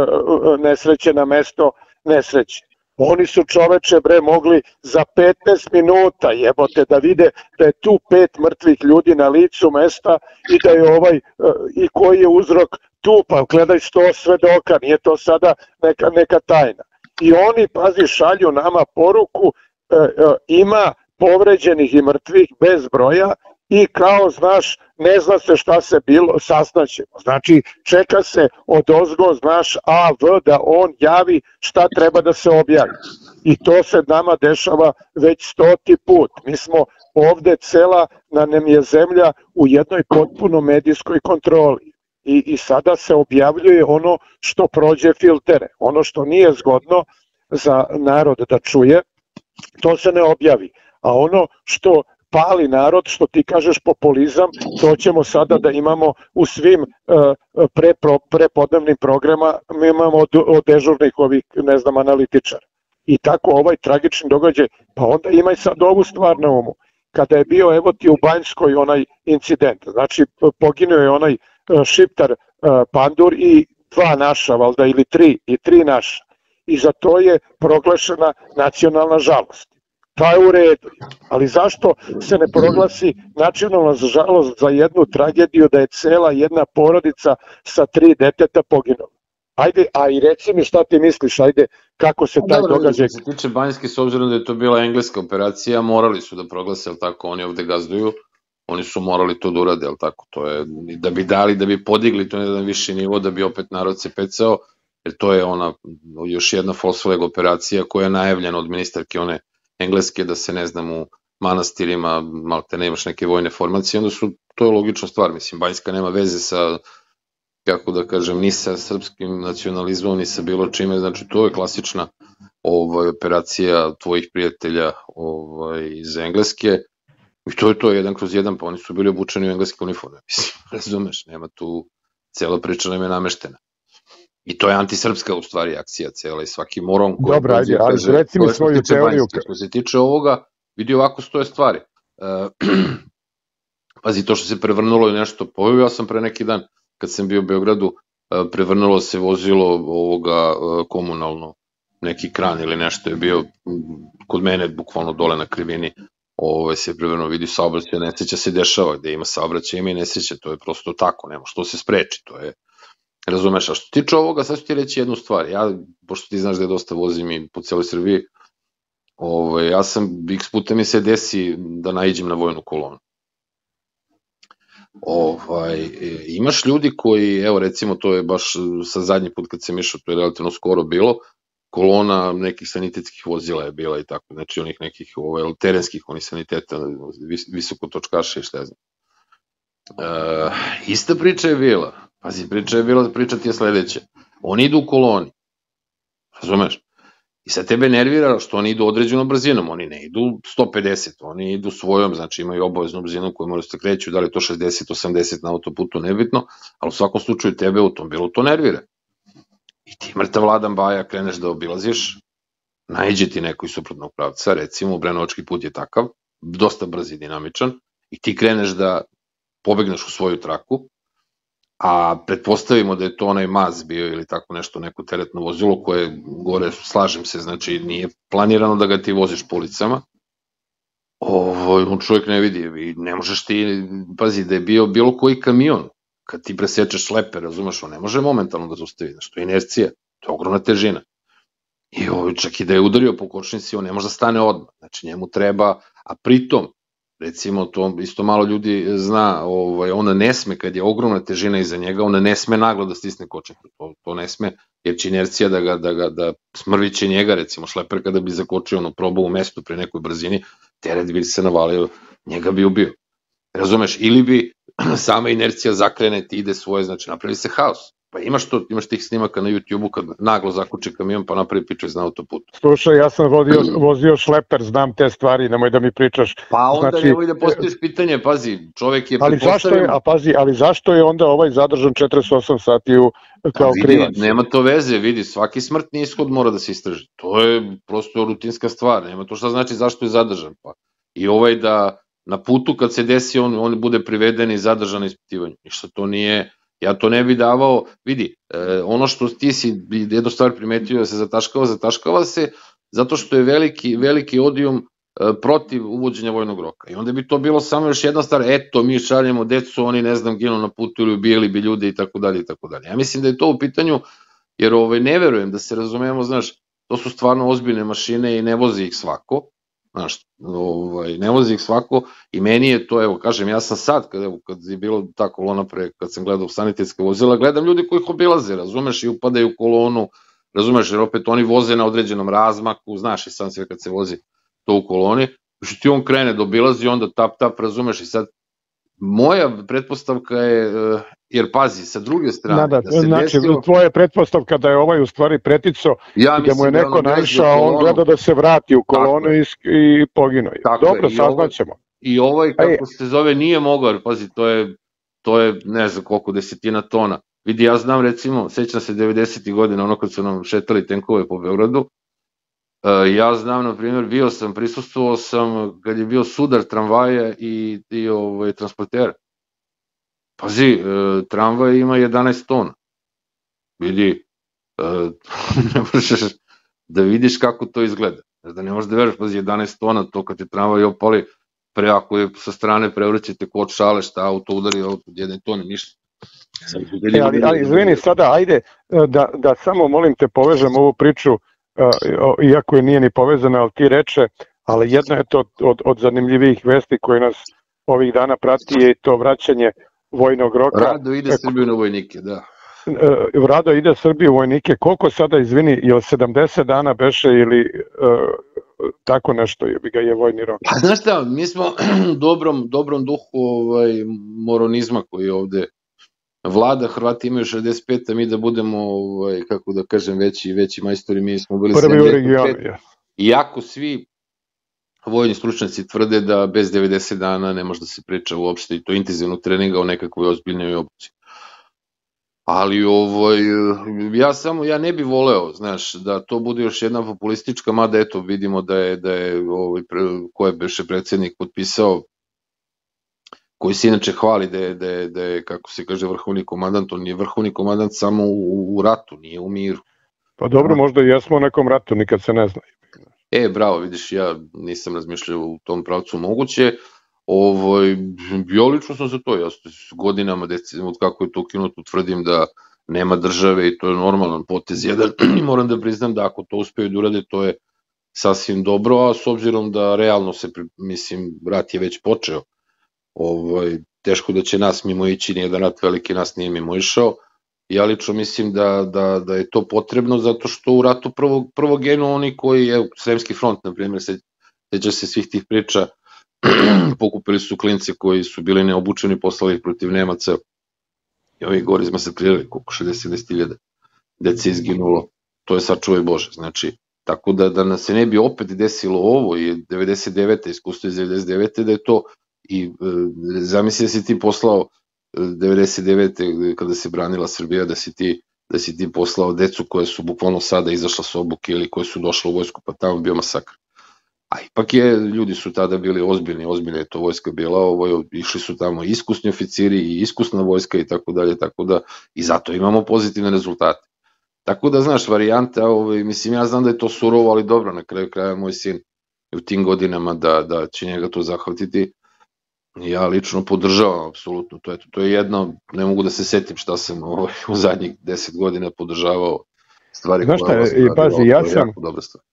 nesreće na mesto nesreće, oni su, čoveče, bre, mogli za petnaest minuta, jebote, da vide da je tu pet mrtvih ljudi na licu mesta i da je ovaj, i koji je uzrok tu, pa gledaj sto svedoka, nije to sada neka, neka tajna. I oni, pazi, šalju nama poruku, e, e, ima povređenih i mrtvih bez broja, i kao, znaš, ne zna se šta se bilo, saznaćemo. Znači, čeka se od ozgo, znaš, A V da on javi šta treba da se objavi. I to se nama dešava već stoti put. Mi smo ovde, cela nam je zemlja u jednoj potpuno medijskoj kontroli. I, I sada se objavljuje ono što prođe filtere. Ono što nije zgodno za narod da čuje, to se ne objavi. A ono što pali narod, što ti kažeš populizam, to ćemo sada da imamo u svim uh, pre, pro, prepodnevnim programa, mi imamo od, od dežurnih ovih, ne znam, analitičara. I tako ovaj tragični događaj, pa onda imaj sad ovu stvar na umu. Kada je bio, evo ti u Banjskoj onaj incident, znači poginuo je onaj uh, šiptar uh, Pandur i dva naša, valda, ili tri, i tri naša. I za to je proglašena nacionalna žalost. Pa je u redu, ali zašto se ne proglasi nacionalna žalost za jednu tragediju da je cela jedna porodica sa tri deteta poginula? Ajde, a i reci mi šta ti misliš, ajde, kako se taj Dobro, događaj... Što se tiče Banjske, s obzirom da je to bila engleska operacija, morali su da proglase, jel tako, oni ovde gazduju, oni su morali to da urade, jel tako, to je, da bi dali, da bi podigli to na jedan viši nivo, da bi opet narod se pecao, jer to je ona, još jedna false flag operacija koja je najavljena od ministarke one engleske, da se, ne znam, u manastirima malte nemaš neke vojne formacije, onda su, to je logična stvar, mislim, Banjska nema veze sa, kako da kažem, ni sa srpskim nacionalizmom, ni sa bilo čime, znači to je klasična ovaj, operacija tvojih prijatelja ovaj, iz Engleske, i to je to, jedan kroz jedan, pa oni su bili obučeni u engleske uniforme, mislim, razumeš, nema tu, cela priča nam je nameštena. I to je antisrpska u stvari akcija cela i svaki moron koji... Dobro, ajde, ali kaže, reci mi svoju teoriju. Što se tiče ovoga, vidi ovako stoje stvari. Uh, pazi, to što se prevrnulo je nešto, pojavio sam pre neki dan, kad sam bio u Beogradu, uh, prevrnulo se vozilo ovoga uh, komunalno, neki kran ili nešto je bio kod mene, bukvalno dole na krivini, ovo se prevrnulo, vidi saobraćaj, nesreća se dešava, gde ima saobraćaj, ima i nesreća, to je prosto tako, nema što se spreči, to je... Razumeš, a što tiče ovoga, sad ću ti reći jednu stvar, ja, pošto ti znaš da je dosta vozim i po celoj Srbiji, ovaj, ja sam, x puta mi se desi da naiđem na vojnu kolonu. Ovaj, imaš ljudi koji, evo recimo, to je baš sa zadnji put kad sam išao, to je relativno skoro bilo, kolona nekih sanitetskih vozila je bila i tako, znači onih nekih ovaj, terenskih, onih saniteta, vis, visokotočkaša i šta ja znam. E, ista priča je bila. Pazi, priča je bila, priča ti je sledeće. Oni idu u koloni, razumeš? I sad tebe nervira što oni idu određenom brzinom, oni ne idu sto pedeset, oni idu svojom, znači imaju obaveznu brzinu koju moraju se kreću, da li to šezdeset osamdeset na autoputu, nebitno, ali u svakom slučaju tebe u automobilu to nervira. I ti mrtav Vladan Baja kreneš da obilaziš, naiđe ti neko iz suprotnog pravca, recimo Obrenovački put je takav, dosta brz i dinamičan, i ti kreneš da pobegneš u svoju traku, a pretpostavimo da je to onaj Maz bio ili tako nešto, neko teretno vozilo koje gore, slažem se, znači nije planirano da ga ti voziš po ulicama, ovo, on čovjek ne vidi i ne možeš ti, pazi, da je bio bilo koji kamion, kad ti presečeš šleper, razumeš, on ne može momentalno da zaustavi, znači to je inercija, to je ogromna težina. I ovo, čak i da je udario po kočnici, on ne može da stane odmah, znači njemu treba, a pritom, recimo, to isto malo ljudi zna, ovaj, ona ne sme, kad je ogromna težina iza njega, ona ne sme naglo da stisne kočenje, to, to ne sme, jer će inercija da ga, da ga, da smrviće njega, recimo, šleper kada bi zakočio, ono, probao u mestu pre nekoj brzini, teret bi se navalio, njega bi ubio. Razumeš, ili bi sama inercija zakrene, ti ide svoje, znači napravi se haos. Pa imaš to, imaš tih snimaka na YouTube-u kad naglo zakuči kamion pa napravi piču iz na autoputu. Slušaj, ja sam vodio, vozio šleper, znam te stvari, nemoj da mi pričaš. Pa onda znači, nemoj da postojiš pitanje, pazi, čovek je ali zašto je, a pazi, ali zašto je onda ovaj zadržan četrdeset osam sati u, kao vidi, krivac? Nema to veze, vidi, svaki smrtni ishod mora da se istraži. To je prosto rutinska stvar, nema to šta znači zašto je zadržan. Pa. I ovaj da na putu kad se desi on, on bude priveden i zadržan na ispitivanju. Ništa to nije, ja to ne bi davao, vidi, e, ono što ti si jednu stvar primetio da se zataškava, zataškava se zato što je veliki, veliki odijum e, protiv uvođenja vojnog roka. I onda bi to bilo samo još jedna stvar, eto, mi šaljemo decu, oni ne znam, ginu na putu ili ubijali bi ljude i tako dalje i tako dalje. Ja mislim da je to u pitanju, jer ovaj, ne verujem da se razumemo, znaš, to su stvarno ozbiljne mašine i ne vozi ih svako. Znaš, ovaj, ne vozi ih svako i meni je to, evo, kažem, ja sam sad, kad, evo, kad je bilo ta kolona pre, kad sam gledao sanitetska vozila, gledam ljudi koji ih obilaze, razumeš, i upadaju u kolonu, razumeš, jer opet oni voze na određenom razmaku, znaš, i sam sve kad se vozi to u koloni, što ti on krene da obilazi, onda tap, tap, razumeš, i sad, moja pretpostavka je, jer pazi, sa druge strane, da, da, da se znači, desilo... Tvoja pretpostavka da je ovaj u stvari pretico ja i da mu je neko da naišao, on gleda da se vrati u kolonu i, i poginuo. Dobro, saznaćemo. I ovaj, kako se zove, nije mogao, jer pazi, to je, to je ne znam koliko desetina tona. Vidi, ja znam, recimo, sećam se devedesetih godina, ono kad su nam šetali tenkove po Beogradu, ja znam, na primjer, bio sam, prisustvovao sam kad je bio sudar tramvaja i, i ovaj, transportera. Pazi, e, tramvaj ima jedanaest tona. Vidi, e, ne možeš da vidiš kako to izgleda. Da ne možeš da veriš, pazi, jedanaest tona, to kad je tramvaj opali, pre ako je sa strane prevrćete kod šale, šta auto udari od jedne tone, ništa. E, ali, ali izvini, sada, ajde, da, da samo molim te povežem ovu priču, iako je nije ni povezana, ali ti reče, ali jedna je to od, od zanimljivijih vesti koje nas ovih dana prati je to vraćanje vojnog roka. Rado ide Srbiju na vojnike, da. Rado ide Srbiju vojnike, koliko sada, izvini, je sedamdeset dana beše ili uh, tako nešto ga je vojni rok? Pa znaš šta, mi smo u dobrom, dobrom duhu ovaj, moronizma koji ovde vlada, Hrvati imaju šezdeset pet, a mi da budemo, ovaj, kako da kažem, veći veći majstori, mi smo bili sedamdeset pet. Iako svi vojni stručnjaci tvrde da bez devedeset dana ne može da se priča uopšte i to intenzivnog treninga o nekakvoj ozbiljnoj obuci. Ali ovaj, ja samo, ja ne bih voleo, znaš, da to bude još jedna populistička, mada eto vidimo da je, da je ovaj, ko je beše predsjednik potpisao, koji se inače hvali da je, da je, da je, kako se kaže, vrhovni komandant, on je vrhovni komandant samo u, u ratu, nije u miru. Pa dobro, možda i jesmo u nekom ratu, nikad se ne zna. E, bravo, vidiš, ja nisam razmišljao u tom pravcu moguće, Ovo, ja lično sam za to, ja s godinama, od kako je to ukinuto, tvrdim da nema države i to je normalan potez jedan i moram da priznam da ako to uspeju da urade, to je sasvim dobro, a s obzirom da realno se, mislim, rat je već počeo, ovaj, teško da će nas mimo ići, nijedan rat veliki nas nije mimo išao, ja lično mislim da, da, da je to potrebno zato što u ratu prvo, prvo genu oni koji, evo, Sremski front, na primjer, seća se svih tih priča, pokupili su klince koji su bili neobučeni, poslali ih protiv Nemaca i ovih gorizma se prijeli, koliko šezdeset hiljada dece izginulo, to je sačuvaj Bože, znači, tako da, da nas se ne bi opet desilo ovo i devedeset devete iskustvo iz devedeset devete da je to i e, zamisli da si ti poslao devedeset devete kada se branila Srbija, da si ti da si ti poslao decu koje su bukvalno sada izašla s obuke ili koje su došle u vojsku, pa tamo bio masakr. A ipak je, ljudi su tada bili ozbiljni, ozbiljna je to vojska bila, ovo, išli su tamo iskusni oficiri i iskusna vojska i tako dalje, tako da i zato imamo pozitivne rezultate. Tako da, znaš, varijanta, ovaj, mislim, ja znam da je to surovo, ali dobro, na kraju kraja moj sin u tim godinama da, da će njega to zahvatiti, ja lično podržavam, apsolutno, to je, to je jedno, ne mogu da se setim šta sam ovaj, u zadnjih deset godina podržavao stvari. Znaš šta, i pazi, ja sam, dobra stvar.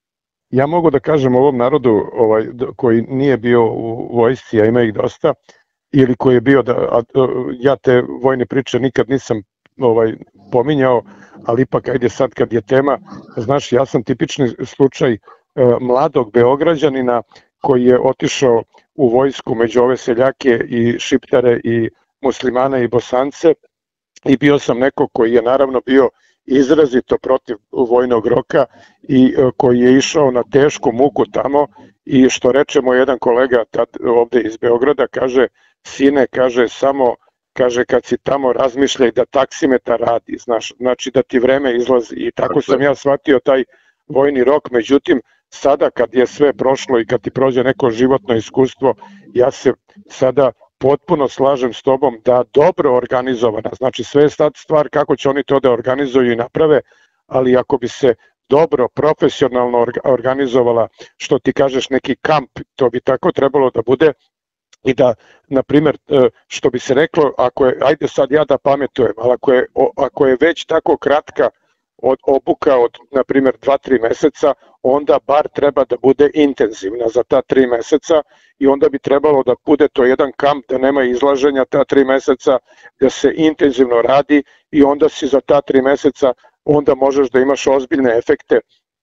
ja mogu da kažem ovom narodu ovaj, koji nije bio u vojsci, a ima ih dosta, ili koji je bio, da, a, ja te vojne priče nikad nisam ovaj pominjao, ali ipak ajde sad kad je tema, znaš, ja sam tipični slučaj e, mladog Beograđanina koji je otišao u vojsku među ove seljake i šiptare i muslimane i Bosance i bio sam neko koji je naravno bio izrazito protiv vojnog roka i e, koji je išao na tešku muku tamo i što reče moj jedan kolega tad ovde iz Beograda, kaže, sine, kaže, samo kaže kad si tamo razmišljaj da taksimetar radi, znaš, znači da ti vreme izlazi i tako sam ja shvatio taj vojni rok, međutim sada kad je sve prošlo i kad ti prođe neko životno iskustvo, ja se sada potpuno slažem s tobom da dobro organizovana, znači sve je sad stvar kako će oni to da organizuju i naprave, ali ako bi se dobro, profesionalno organizovala, što ti kažeš neki kamp, to bi tako trebalo da bude, i da, na primjer, što bi se reklo, ako je, ajde sad ja da pametujem, ali ako je, ako je već tako kratka od obuka od, na primjer, dva tri meseca, onda bar treba da bude intenzivna za ta tri meseca i onda bi trebalo da bude to jedan kamp, da nema izlaženja ta tri meseca, da se intenzivno radi i onda si za ta tri meseca, onda možeš da imaš ozbiljne efekte,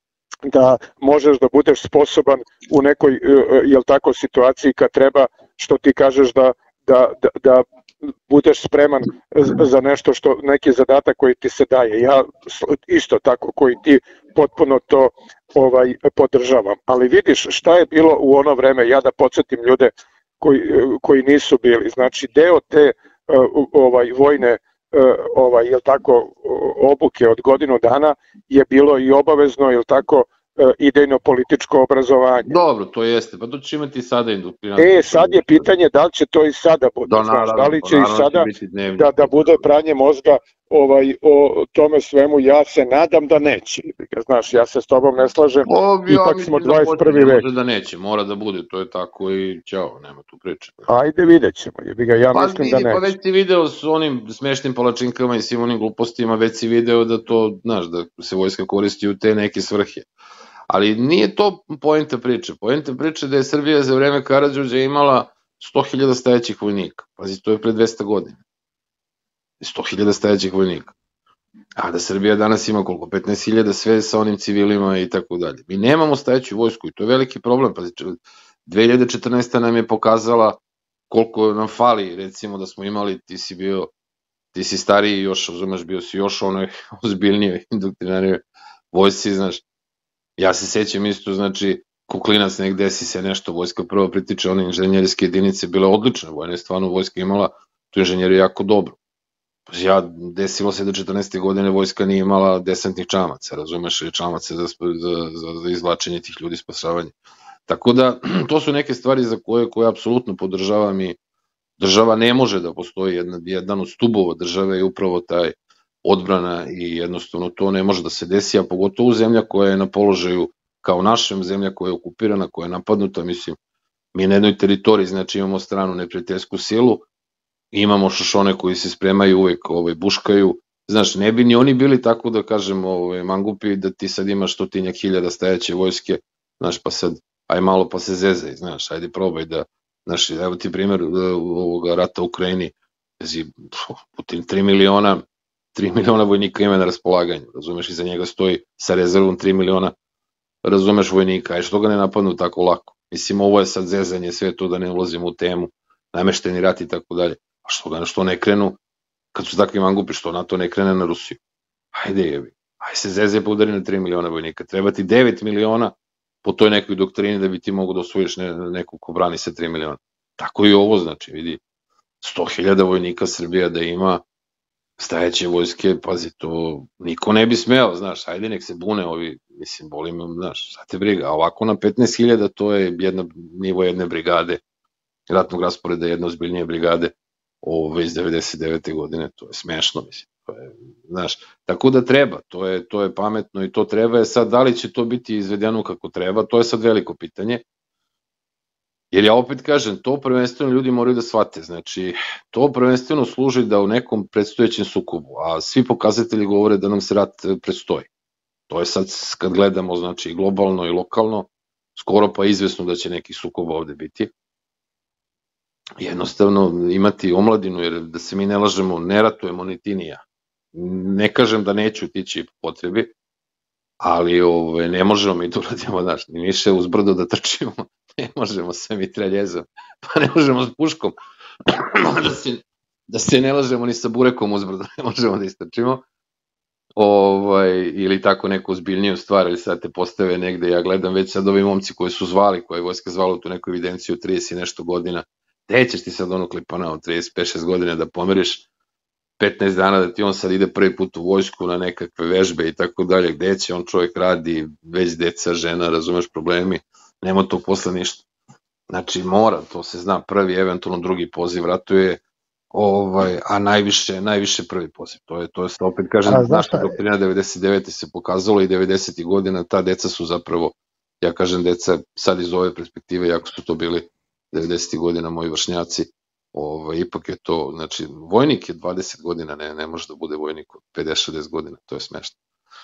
da možeš da budeš sposoban u nekoj, jel tako, situaciji kad treba, što ti kažeš, da, da, da, da budeš spreman za nešto, što neki zadatak koji ti se daje. Ja isto tako koji ti potpuno to ovaj podržavam. Ali vidiš šta je bilo u ono vreme, ja da podsjetim ljude koji, koji nisu bili. Znači deo te ovaj vojne ovaj jel tako obuke od godinu dana je bilo i obavezno, jel tako, idejno političko obrazovanje. Dobro, to jeste, pa to će imati sada indoktrinacija. E, sad je pitanje da li će to i sada bude, da, znaš, da li će i sada da, da bude pranje mozga ovaj, o tome svemu, ja se nadam da neće, znaš, ja se s tobom ne slažem, o, ja ipak smo dvadeset prvi vek. Može da neće, mora da bude, to je tako i ćao, nema tu priče. Ajde, vidjet ćemo, ja pa, mislim vidi, da neće. Pa već si video s onim smešnim palačinkama i svim onim glupostima, već si video da to, znaš, da se vojska koristi u te neke svrhe. Ali nije to poenta priče. Poenta priče da je Srbija za vreme Karađorđa imala sto hiljada stajećih vojnika. Pazi, to je pre dvesta godina. sto hiljada stajećih vojnika. A da Srbija danas ima koliko? petnaest hiljada, sve sa onim civilima i tako dalje. Mi nemamo stajeću vojsku i to je veliki problem. Pazi, dve hiljade četrnaesta nam je pokazala koliko nam fali, recimo da smo imali, ti si bio, ti si stariji još, razumeš, bio si još onoj ozbiljnije, indoktrinarije vojsci, znaš. Ja se sećam isto, znači, kuklinac nek desi se nešto, vojska prvo pritiče, one inženjerske jedinice bile odlične, vojna je stvarno vojska imala, tu inženjeri jako dobro. Ja, desilo se do četrnaeste godine vojska nije imala desantnih čamaca, razumeš, ili čamaca za, za, za, za izvlačenje tih ljudi, spasavanje. Tako da, to su neke stvari za koje, koje apsolutno podržavam i država ne može da postoji, jedna, jedan od stubova države je upravo taj odbrana i jednostavno to ne može da se desi, a pogotovo zemlja koja je na položaju kao našem, zemlja koja je okupirana, koja je napadnuta, mislim, mi na jednoj teritoriji, znači imamo stranu neprijateljsku silu, imamo šošone koji se spremaju uvek, ovaj, buškaju, znaš, ne bi ni oni bili tako da kažem ovaj, mangupi, da ti sad imaš stotinjak hiljada stajaće vojske, znaš, pa sad, aj malo pa se zezaj, znaš, ajde probaj da, znaš, evo ti primer ovoga rata u Ukrajini, Putin tri miliona, tri miliona vojnika ima na raspolaganju, razumeš, i za njega stoji sa rezervom tri miliona, razumeš, vojnika, aj što ga ne napadnu tako lako, mislim, ovo je sad zezanje, sve to da ne ulazimo u temu, namešteni rat i tako dalje, a što ga, što ne krenu, kad su takvi mangupi, što NATO ne krene na Rusiju, ajde jebi, aj se zeze pa udari na tri miliona vojnika, treba ti devet miliona po toj nekoj doktrini da bi ti mogo da osvojiš ne, nekog ko brani sa tri miliona, tako i ovo, znači, vidi, sto hiljada vojnika Srbija da ima, stajeće vojske, pazi, to niko ne bi smeo, znaš, ajde nek se bune ovi, mislim, bolim, znaš, šta te briga, a ovako na petnaest hiljada to je jedna, nivo jedne brigade, ratnog rasporeda jedne ozbiljnije brigade, ove iz devedeset devete godine, to je smešno, mislim, to je, znaš, tako da treba, to je, to je pametno i to treba, je sad, da li će to biti izvedeno kako treba, to je sad veliko pitanje, jer ja opet kažem, to prvenstveno ljudi moraju da shvate, znači, to prvenstveno služi da u nekom predstojećem sukobu, a svi pokazatelji govore da nam se rat predstoji. To je sad, kad gledamo, znači, globalno i lokalno, skoro pa izvesno da će neki sukoba ovde biti. Jednostavno, imati omladinu, jer da se mi ne lažemo, ne ratujemo ni ti ni ja. Ne kažem da neću tići po potrebi, ali ove, ne možemo mi to radimo, znaš, ni više uz brdo da trčimo, ne možemo sa mitraljezom, pa ne možemo s puškom, da, se, da se ne lažemo ni sa burekom uz brdo, ne možemo da istrčimo, ovaj, ili tako neku ozbiljniju stvar, ili sad te postave negde, ja gledam već sad ovi momci koji su zvali, koje je vojska zvala u tu neku evidenciju trideset i nešto godina, gde ćeš ti sad ono klipana od trideset pet šest godina da pomeriš, petnaest dana da ti on sad ide prvi put u vojsku na nekakve vežbe i tako dalje, gde će on čovjek radi, već deca, žena, razumeš problemi, nema to posle ništa. Znači mora, to se zna, prvi, eventualno drugi poziv ratuje, ovaj, a najviše, najviše prvi poziv. To je, to je opet kažem, naša doktrina devedeset devete se pokazalo i devedesetih godina, ta deca su zapravo, ja kažem deca, sad iz ove perspektive, jako su to bili devedesetih godina moji vršnjaci, Ovo, ipak je to, znači, vojnik je dvadeset godina, ne, ne može da bude vojnik od pedeset šezdeset godina, to je smešno.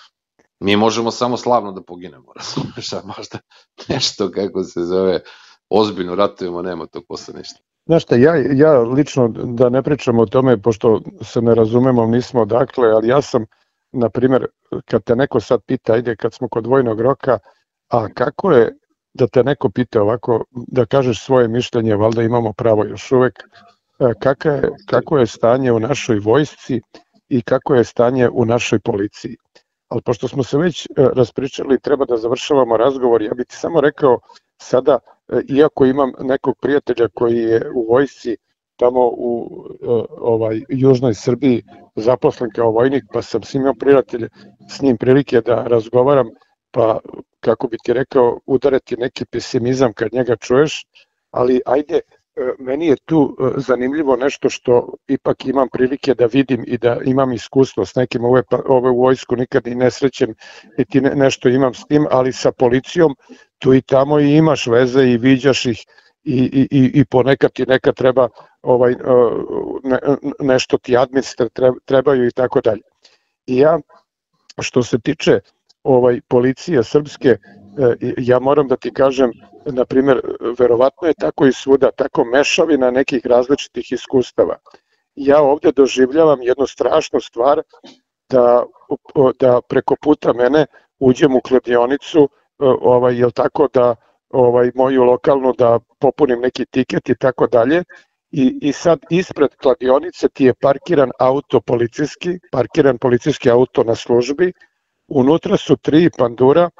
Mi možemo samo slavno da poginemo, razumeš, a možda nešto, kako se zove, ozbiljno ratujemo, nema to posle ništa. Znaš šta, ja, ja lično, da ne pričam o tome, pošto se ne razumemo, nismo odakle, ali ja sam, na primjer, kad te neko sad pita, ajde, kad smo kod vojnog roka, a kako je, da te neko pita ovako, da kažeš svoje mišljenje, valjda imamo pravo još uvek, kako je, kako je stanje u našoj vojsci i kako je stanje u našoj policiji. Ali pošto smo se već raspričali, treba da završavamo razgovor, ja bih ti samo rekao sada, iako imam nekog prijatelja koji je u vojsci tamo u ovaj, južnoj Srbiji zaposlen kao vojnik, pa sam s imao prijatelje, s njim prilike da razgovaram, pa kako bi ti rekao, udarati neki pesimizam kad njega čuješ, ali ajde, meni je tu zanimljivo nešto što ipak imam prilike da vidim i da imam iskustvo s nekim, ove, ove u vojsku nikad i nesrećem, niti ne, nešto imam s tim, ali sa policijom tu i tamo i imaš veze i viđaš ih i, i, i ponekad ti neka treba ovaj, ne, nešto ti administra trebaju i tako dalje. I ja, što se tiče ovaj policije srpske, ja moram da ti kažem, na primjer, verovatno je tako i svuda, tako mešavina nekih različitih iskustava. Ja ovde doživljavam jednu strašnu stvar, da, da preko puta mene uđem u kladionicu, ovaj, jel tako, da ovaj, moju lokalnu, da popunim neki tiket i tako dalje, i, i sad ispred kladionice ti je parkiran auto policijski, parkiran policijski auto na službi, unutra su tri pandura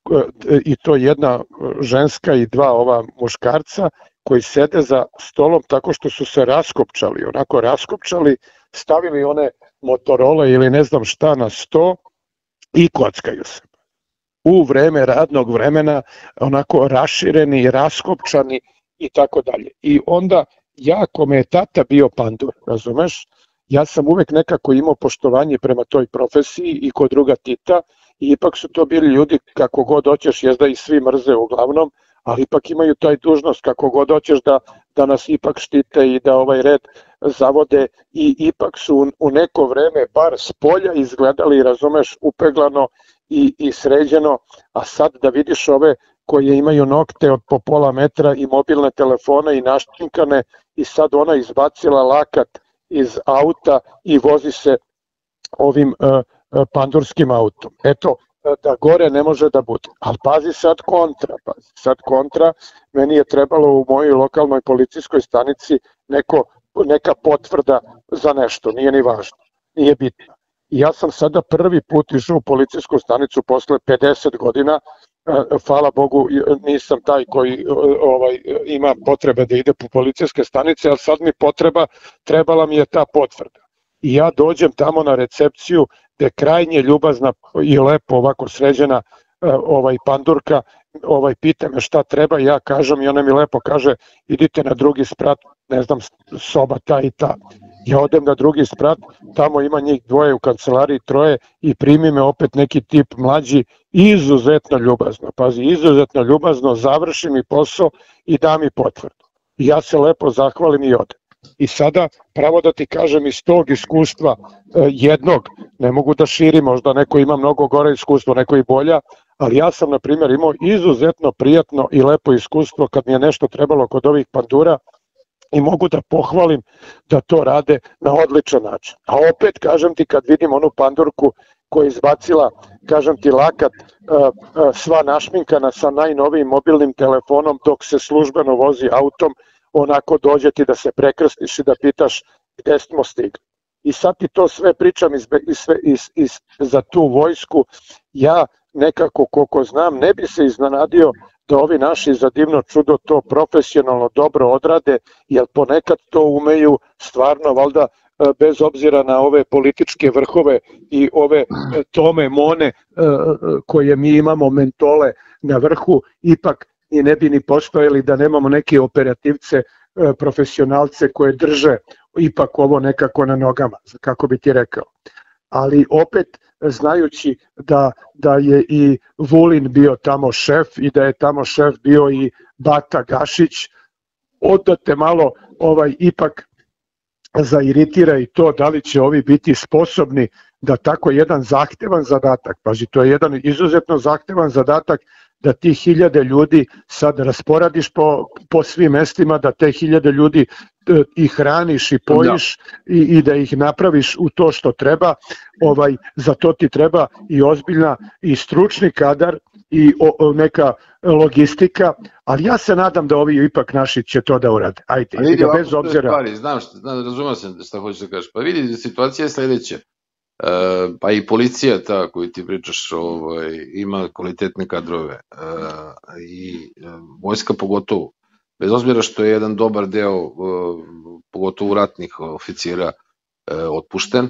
i to jedna ženska i dva ova muškarca koji sede za stolom tako što su se raskopčali, onako raskopčali, stavili one Motorola ili ne znam šta na sto i kockaju se. U vreme radnog vremena onako rašireni, raskopčani i tako dalje. I onda ja, kome je tata bio pandur, razumeš, ja sam uvek nekako imao poštovanje prema toj profesiji i kod druga Tita, i ipak su to bili ljudi kako god hoćeš, jezda i svi mrze uglavnom, ali ipak imaju taj dužnost kako god hoćeš da, da nas ipak štite i da ovaj red zavode, i ipak su u neko vreme bar s polja izgledali, razumeš, upeglano i, i sređeno, a sad da vidiš ove koje imaju nokte od po pola metra i mobilne telefone i naščinkane, i sad ona izbacila lakat iz auta i vozi se ovim uh, pandurskim autom. Eto, da gore ne može da bude. Ali pazi sad kontra, pazi sad kontra, meni je trebalo u mojoj lokalnoj policijskoj stanici neko, neka potvrda za nešto, nije ni važno, nije bitno. I ja sam sada prvi put išao u policijsku stanicu posle pedeset godina, hvala Bogu nisam taj koji ovaj, ima potrebe da ide po policijske stanice, ali sad mi potreba, trebala mi je ta potvrda. I ja dođem tamo na recepciju gde je krajnje ljubazna i lepo ovako sređena ovaj pandurka, ovaj pita me šta treba, ja kažem i ona mi lepo kaže idite na drugi sprat, ne znam, soba ta i ta. Ja odem na drugi sprat, tamo ima njih dvoje u kancelariji, troje, i primi me opet neki tip mlađi, izuzetno ljubazno, pazi, izuzetno ljubazno, završi mi posao i da mi potvrdu. I ja se lepo zahvalim i odem. I sada, pravo da ti kažem, iz tog iskustva jednog ne mogu da širim, možda neko ima mnogo gore iskustvo, neko i bolja, ali ja sam, na primjer, imao izuzetno prijatno i lepo iskustvo kad mi je nešto trebalo kod ovih pandura i mogu da pohvalim da to rade na odličan način. A opet, kažem ti, kad vidim onu pandurku koja je izbacila, kažem ti, lakat, sva našminkana sa najnovijim mobilnim telefonom dok se službeno vozi autom, onako dođe ti da se prekrstiš i da pitaš gde smo stigli. I sad ti to sve pričam iz, iz, iz, iz, za tu vojsku. Ja nekako, koliko znam, ne bi se iznenadio da ovi naši za divno čudo to profesionalno dobro odrade, jer ponekad to umeju stvarno, valjda, bez obzira na ove političke vrhove i ove tome mone koje mi imamo, mentole na vrhu, ipak i ne bi ni postojali da nemamo neke operativce, profesionalce koje drže ipak ovo nekako na nogama, kako bi ti rekao. Ali opet, znajući da, da je i Vulin bio tamo šef i da je tamo šef bio i Bata Gašić, onda te malo ovaj, ipak zairitira i to da li će ovi biti sposobni da tako jedan zahtevan zadatak, pazi, to je jedan izuzetno zahtevan zadatak, da ti hiljade ljudi sad rasporadiš po, po svim mestima, da te hiljade ljudi i hraniš i pojiš da. i, i da ih napraviš u to što treba, ovaj, za to ti treba i ozbiljna i stručni kadar i o, o, neka logistika, ali ja se nadam da ovi ipak naši će to da urade. Ajde, vidi, da bez obzira... Stvari, znam što, znam, razumio sam šta hoćeš da kažeš. Pa vidi, situacija je sledeća. Uh, pa i policija ta koju ti pričaš ovaj, ima kvalitetne kadrove uh, i uh, vojska pogotovo, bez obzira što je jedan dobar deo uh, pogotovo ratnih oficira uh, otpušten,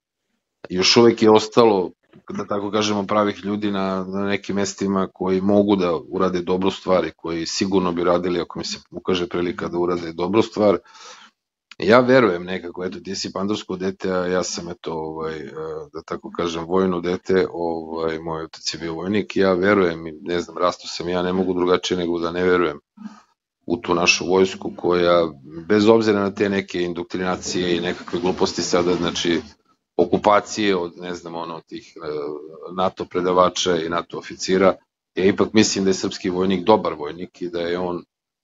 još uvek je ostalo, da tako kažemo, pravih ljudi na, na nekim mestima koji mogu da urade dobru stvar i koji sigurno bi radili ako mi se ukaže prilika da urade dobru stvar. Ja verujem nekako, eto, ti si pandursko dete, a ja sam, eto, ovaj, da tako kažem, vojno dete, ovaj, moj otac je bio vojnik, ja verujem, ne znam, rastu sam, ja ne mogu drugačije nego da ne verujem u tu našu vojsku koja, bez obzira na te neke indoktrinacije i nekakve gluposti sada, znači, okupacije od, ne znam, ono, tih NATO predavača i NATO oficira, ja ipak mislim da je srpski vojnik dobar vojnik i da je on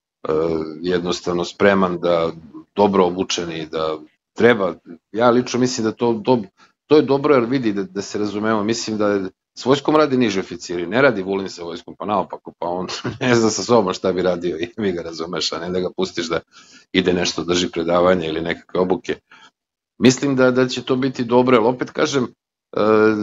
jednostavno spreman da dobro obučeni, da treba, ja lično mislim da to, do, to je dobro jer vidi da, da se razumemo, mislim da je, s vojskom radi niži oficiri, ne radi Vulin sa vojskom, pa naopako, pa on ne zna sa sobom šta bi radio i vi ga razumeš, a ne da ga pustiš da ide nešto, drži predavanje ili nekakve obuke. Mislim da, da će to biti dobro, ali opet kažem, e,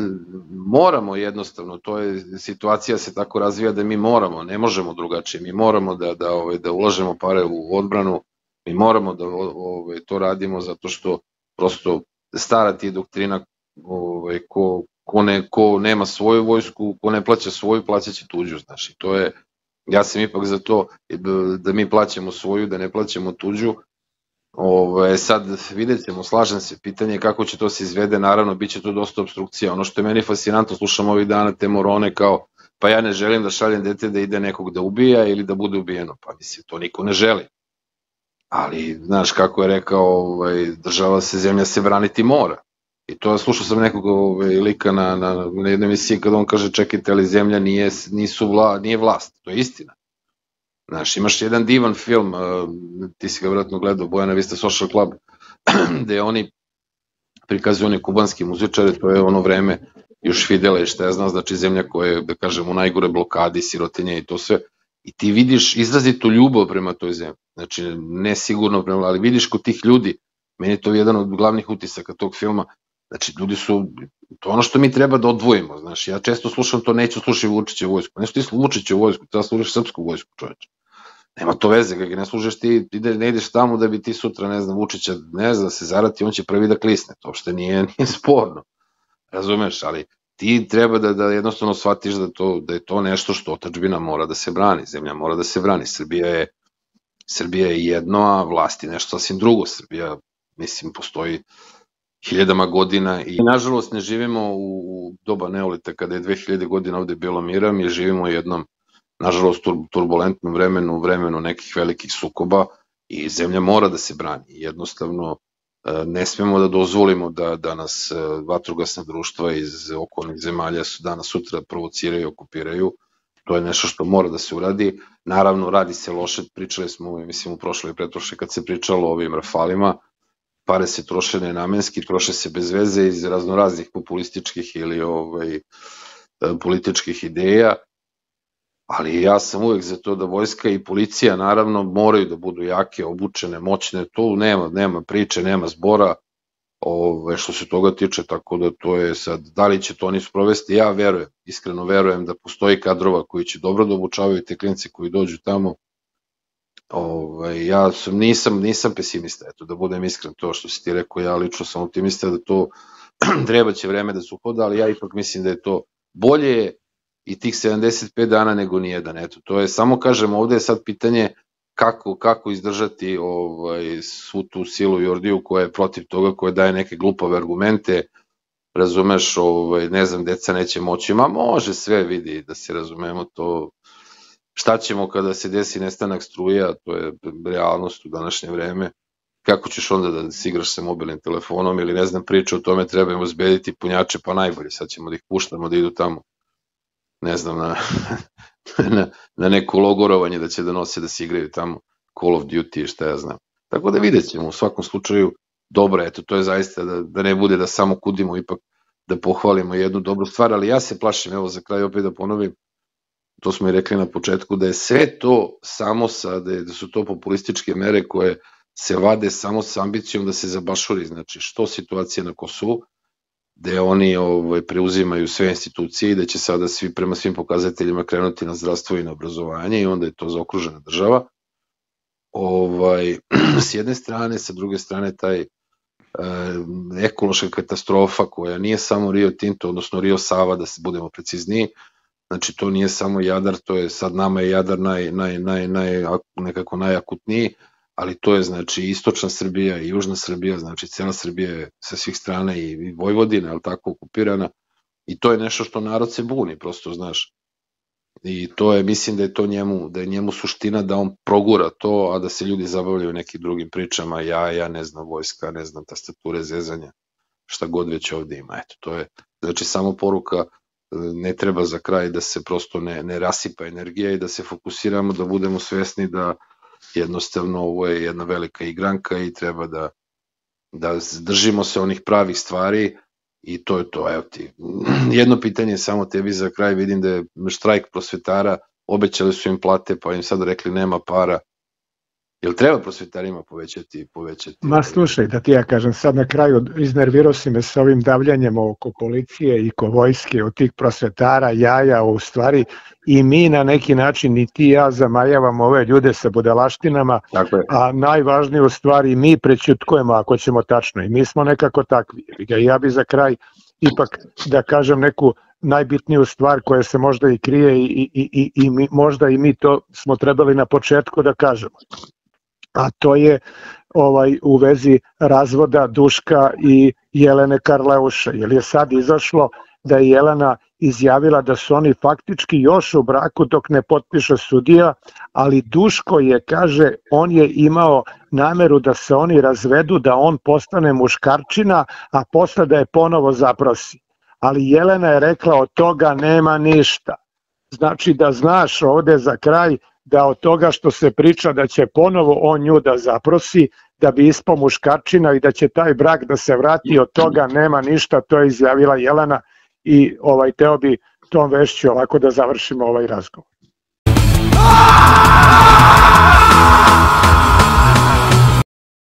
moramo jednostavno, to je, situacija se tako razvija da mi moramo, ne možemo drugačije, mi moramo da, da, ove, da ulažemo pare u odbranu, mi moramo da ove, to radimo zato što prosto stara ti je doktrina, ove, ko, ko, ne, ko nema svoju vojsku, ko ne plaća svoju, plaćaće tuđu, znaš, i to je, ja sam ipak za to da mi plaćamo svoju, da ne plaćamo tuđu. Ove, sad vidjet ćemo, slažem se, pitanje je kako će to se izvede, naravno bit će to dosta obstrukcija, ono što je meni fascinantno, slušam ovih dana te morone kao, pa ja ne želim da šaljem dete da ide nekog da ubija ili da bude ubijeno, pa mislim, to niko ne želi, ali znaš kako je rekao, ovaj, država se, zemlja se braniti mora, i to slušao sam nekog ovaj, lika na, na, na jednoj emisiji kada on kaže čekajte, ali zemlja nije, nisu vla, nije vlast, to je istina. Znaš, imaš jedan divan film, ti si ga vjerojatno gledao, Bojana Vista Social Club, gde oni prikazuju oni kubanski muzičari, to je ono vreme još Fidela i šta ja znam, znači zemlja koja je, da kažem, u najgore blokadi, sirotinje i to sve, i ti vidiš izrazitu ljubav prema toj zemlji, znači ne sigurno prema, ali vidiš kod tih ljudi, meni je to jedan od glavnih utisaka tog filma, znači ljudi su, to ono što mi treba da odvojimo, znaš, ja često slušam to, neću slušati Vučićevu vojsku, neću ti Vučićevu vojsku, treba slušati srpsku vojsku, čoveče. Nema to veze, kako ne služeš ti, ne ideš tamo da bi ti sutra, ne znam, Vučića, ne znam, da se zarati, on će prvi da klisne, to uopšte nije, nije sporno, razumeš, ali ti treba da, da jednostavno shvatiš da, to, da je to nešto što otadžbina mora da se brani, zemlja mora da se brani, Srbija je, Srbija je jedno, a vlast je nešto sasvim drugo, Srbija, mislim, postoji hiljadama godina i nažalost ne živimo u doba neolita kada je dve hiljade godina ovde bilo mira, mi živimo u jednom nažalost turbulentnom vremenu, vremenu nekih velikih sukoba i zemlja mora da se brani. Jednostavno, Ne smemo da dozvolimo da, da nas vatrogasna društva iz okolnih zemalja danas sutra provociraju i okupiraju. To je nešto što mora da se uradi. Naravno, radi se loše, pričali smo, mislim, u prošloj i pretprošloj kad se pričalo o ovim Rafalima, pare se troše nenamenski, troše se bez veze iz raznoraznih populističkih ili ovaj, političkih ideja, ali ja sam uvek za to da vojska i policija naravno moraju da budu jake, obučene, moćne, tu nema, nema priče, nema zbora, ove, što se toga tiče, tako da to je sad, da li će to oni sprovesti, ja verujem, iskreno verujem da postoji kadrova koji će dobro da obučavaju te klince koji dođu tamo. Ove, ja sam, nisam, nisam pesimista, eto, da budem iskren, to što si ti rekao, ja lično sam optimista da to treba će vreme da se uhoda, ali ja ipak mislim da je to bolje i tih sedamdeset pet dana nego nijedan, eto, to je, samo kažem, ovde je sad pitanje kako, kako izdržati ovaj, svu tu silu i ordiju koja je protiv toga, koja daje neke glupave argumente, razumeš, ovaj, ne znam, deca neće moći, ma može sve, vidi, da se razumemo to, šta ćemo kada se desi nestanak struja, to je realnost u današnje vreme, kako ćeš onda da se igraš sa mobilnim telefonom ili ne znam, priča o tome, treba im uzbediti punjače, pa najbolje, sad ćemo da ih puštamo da idu tamo, ne znam, na, na, na neko logorovanje da će da nose da se igraju tamo Call of Duty i šta ja znam. Tako da vidjet ćemo, u svakom slučaju, dobro, eto, to je zaista da, da ne bude da samo kudimo, ipak da pohvalimo jednu dobru stvar, ali ja se plašim, evo za kraj opet da ponovim, to smo i rekli na početku, da je sve to samo sa, da, je, da su to populističke mere koje se vade samo sa ambicijom da se zabašuri, znači što situacija na Kosovu, gde oni ovaj, preuzimaju sve institucije i da će sada svi prema svim pokazateljima krenuti na zdravstvo i na obrazovanje i onda je to zaokružena država. Ovaj, s jedne strane, sa druge strane taj e, ekološka katastrofa koja nije samo Rio Tinto, odnosno Rio Sava, da se budemo precizniji, znači to nije samo Jadar, to je sad nama je Jadar naj, naj, naj, naj, nekako najakutniji, ali to je znači istočna Srbija i južna Srbija, znači cela Srbija je sa svih strana i Vojvodina, ali tako okupirana i to je nešto što narod se buni, prosto znaš. I to je, mislim da je to njemu, da je njemu suština da on progura to, a da se ljudi zabavljaju nekim drugim pričama, ja, ja ne znam, vojska, ne znam, tastature, zezanja, šta god već ovde ima. Eto, to je, znači samo poruka, ne treba za kraj da se prosto ne, ne rasipa energija i da se fokusiramo, da budemo svesni da jednostavno ovo je jedna velika igranka i treba da, da držimo se onih pravih stvari i to je to, evo ti. Jedno pitanje samo tebi za kraj, vidim da je štrajk prosvetara, obećali su im plate pa im sad rekli nema para. Jel treba prosvetarima povećati? povećati? Ma slušaj, da ti ja kažem, sad na kraju iznervirao si me sa ovim davljanjem oko policije i ko vojske, od tih prosvetara, jaja, u stvari i mi na neki način, ni ti ja zamajavamo ove ljude sa budalaštinama, a najvažnije u stvari mi prećutkujemo ako ćemo tačno i mi smo nekako takvi. Ja bi za kraj ipak da kažem neku najbitniju stvar koja se možda i krije i, i, i, i mi, možda i mi to smo trebali na početku da kažemo. A to je ovaj u vezi razvoda Duška i Jelene Karleuše, jer je sad izašlo da je Jelena izjavila da su oni faktički još u braku dok ne potpiše sudija, ali Duško je, kaže, on je imao nameru da se oni razvedu, da on postane muškarčina, a posle da je ponovo zaprosi. Ali Jelena je rekla od toga nema ništa. Znači da znaš ovde za kraj da od toga što se priča da će ponovo on nju da zaprosi, da bi ispao muškarčina i da će taj brak da se vrati, od toga nema ništa, to je izjavila Jelena i ovaj, teo bi tom vešću ovako da završimo ovaj razgovor.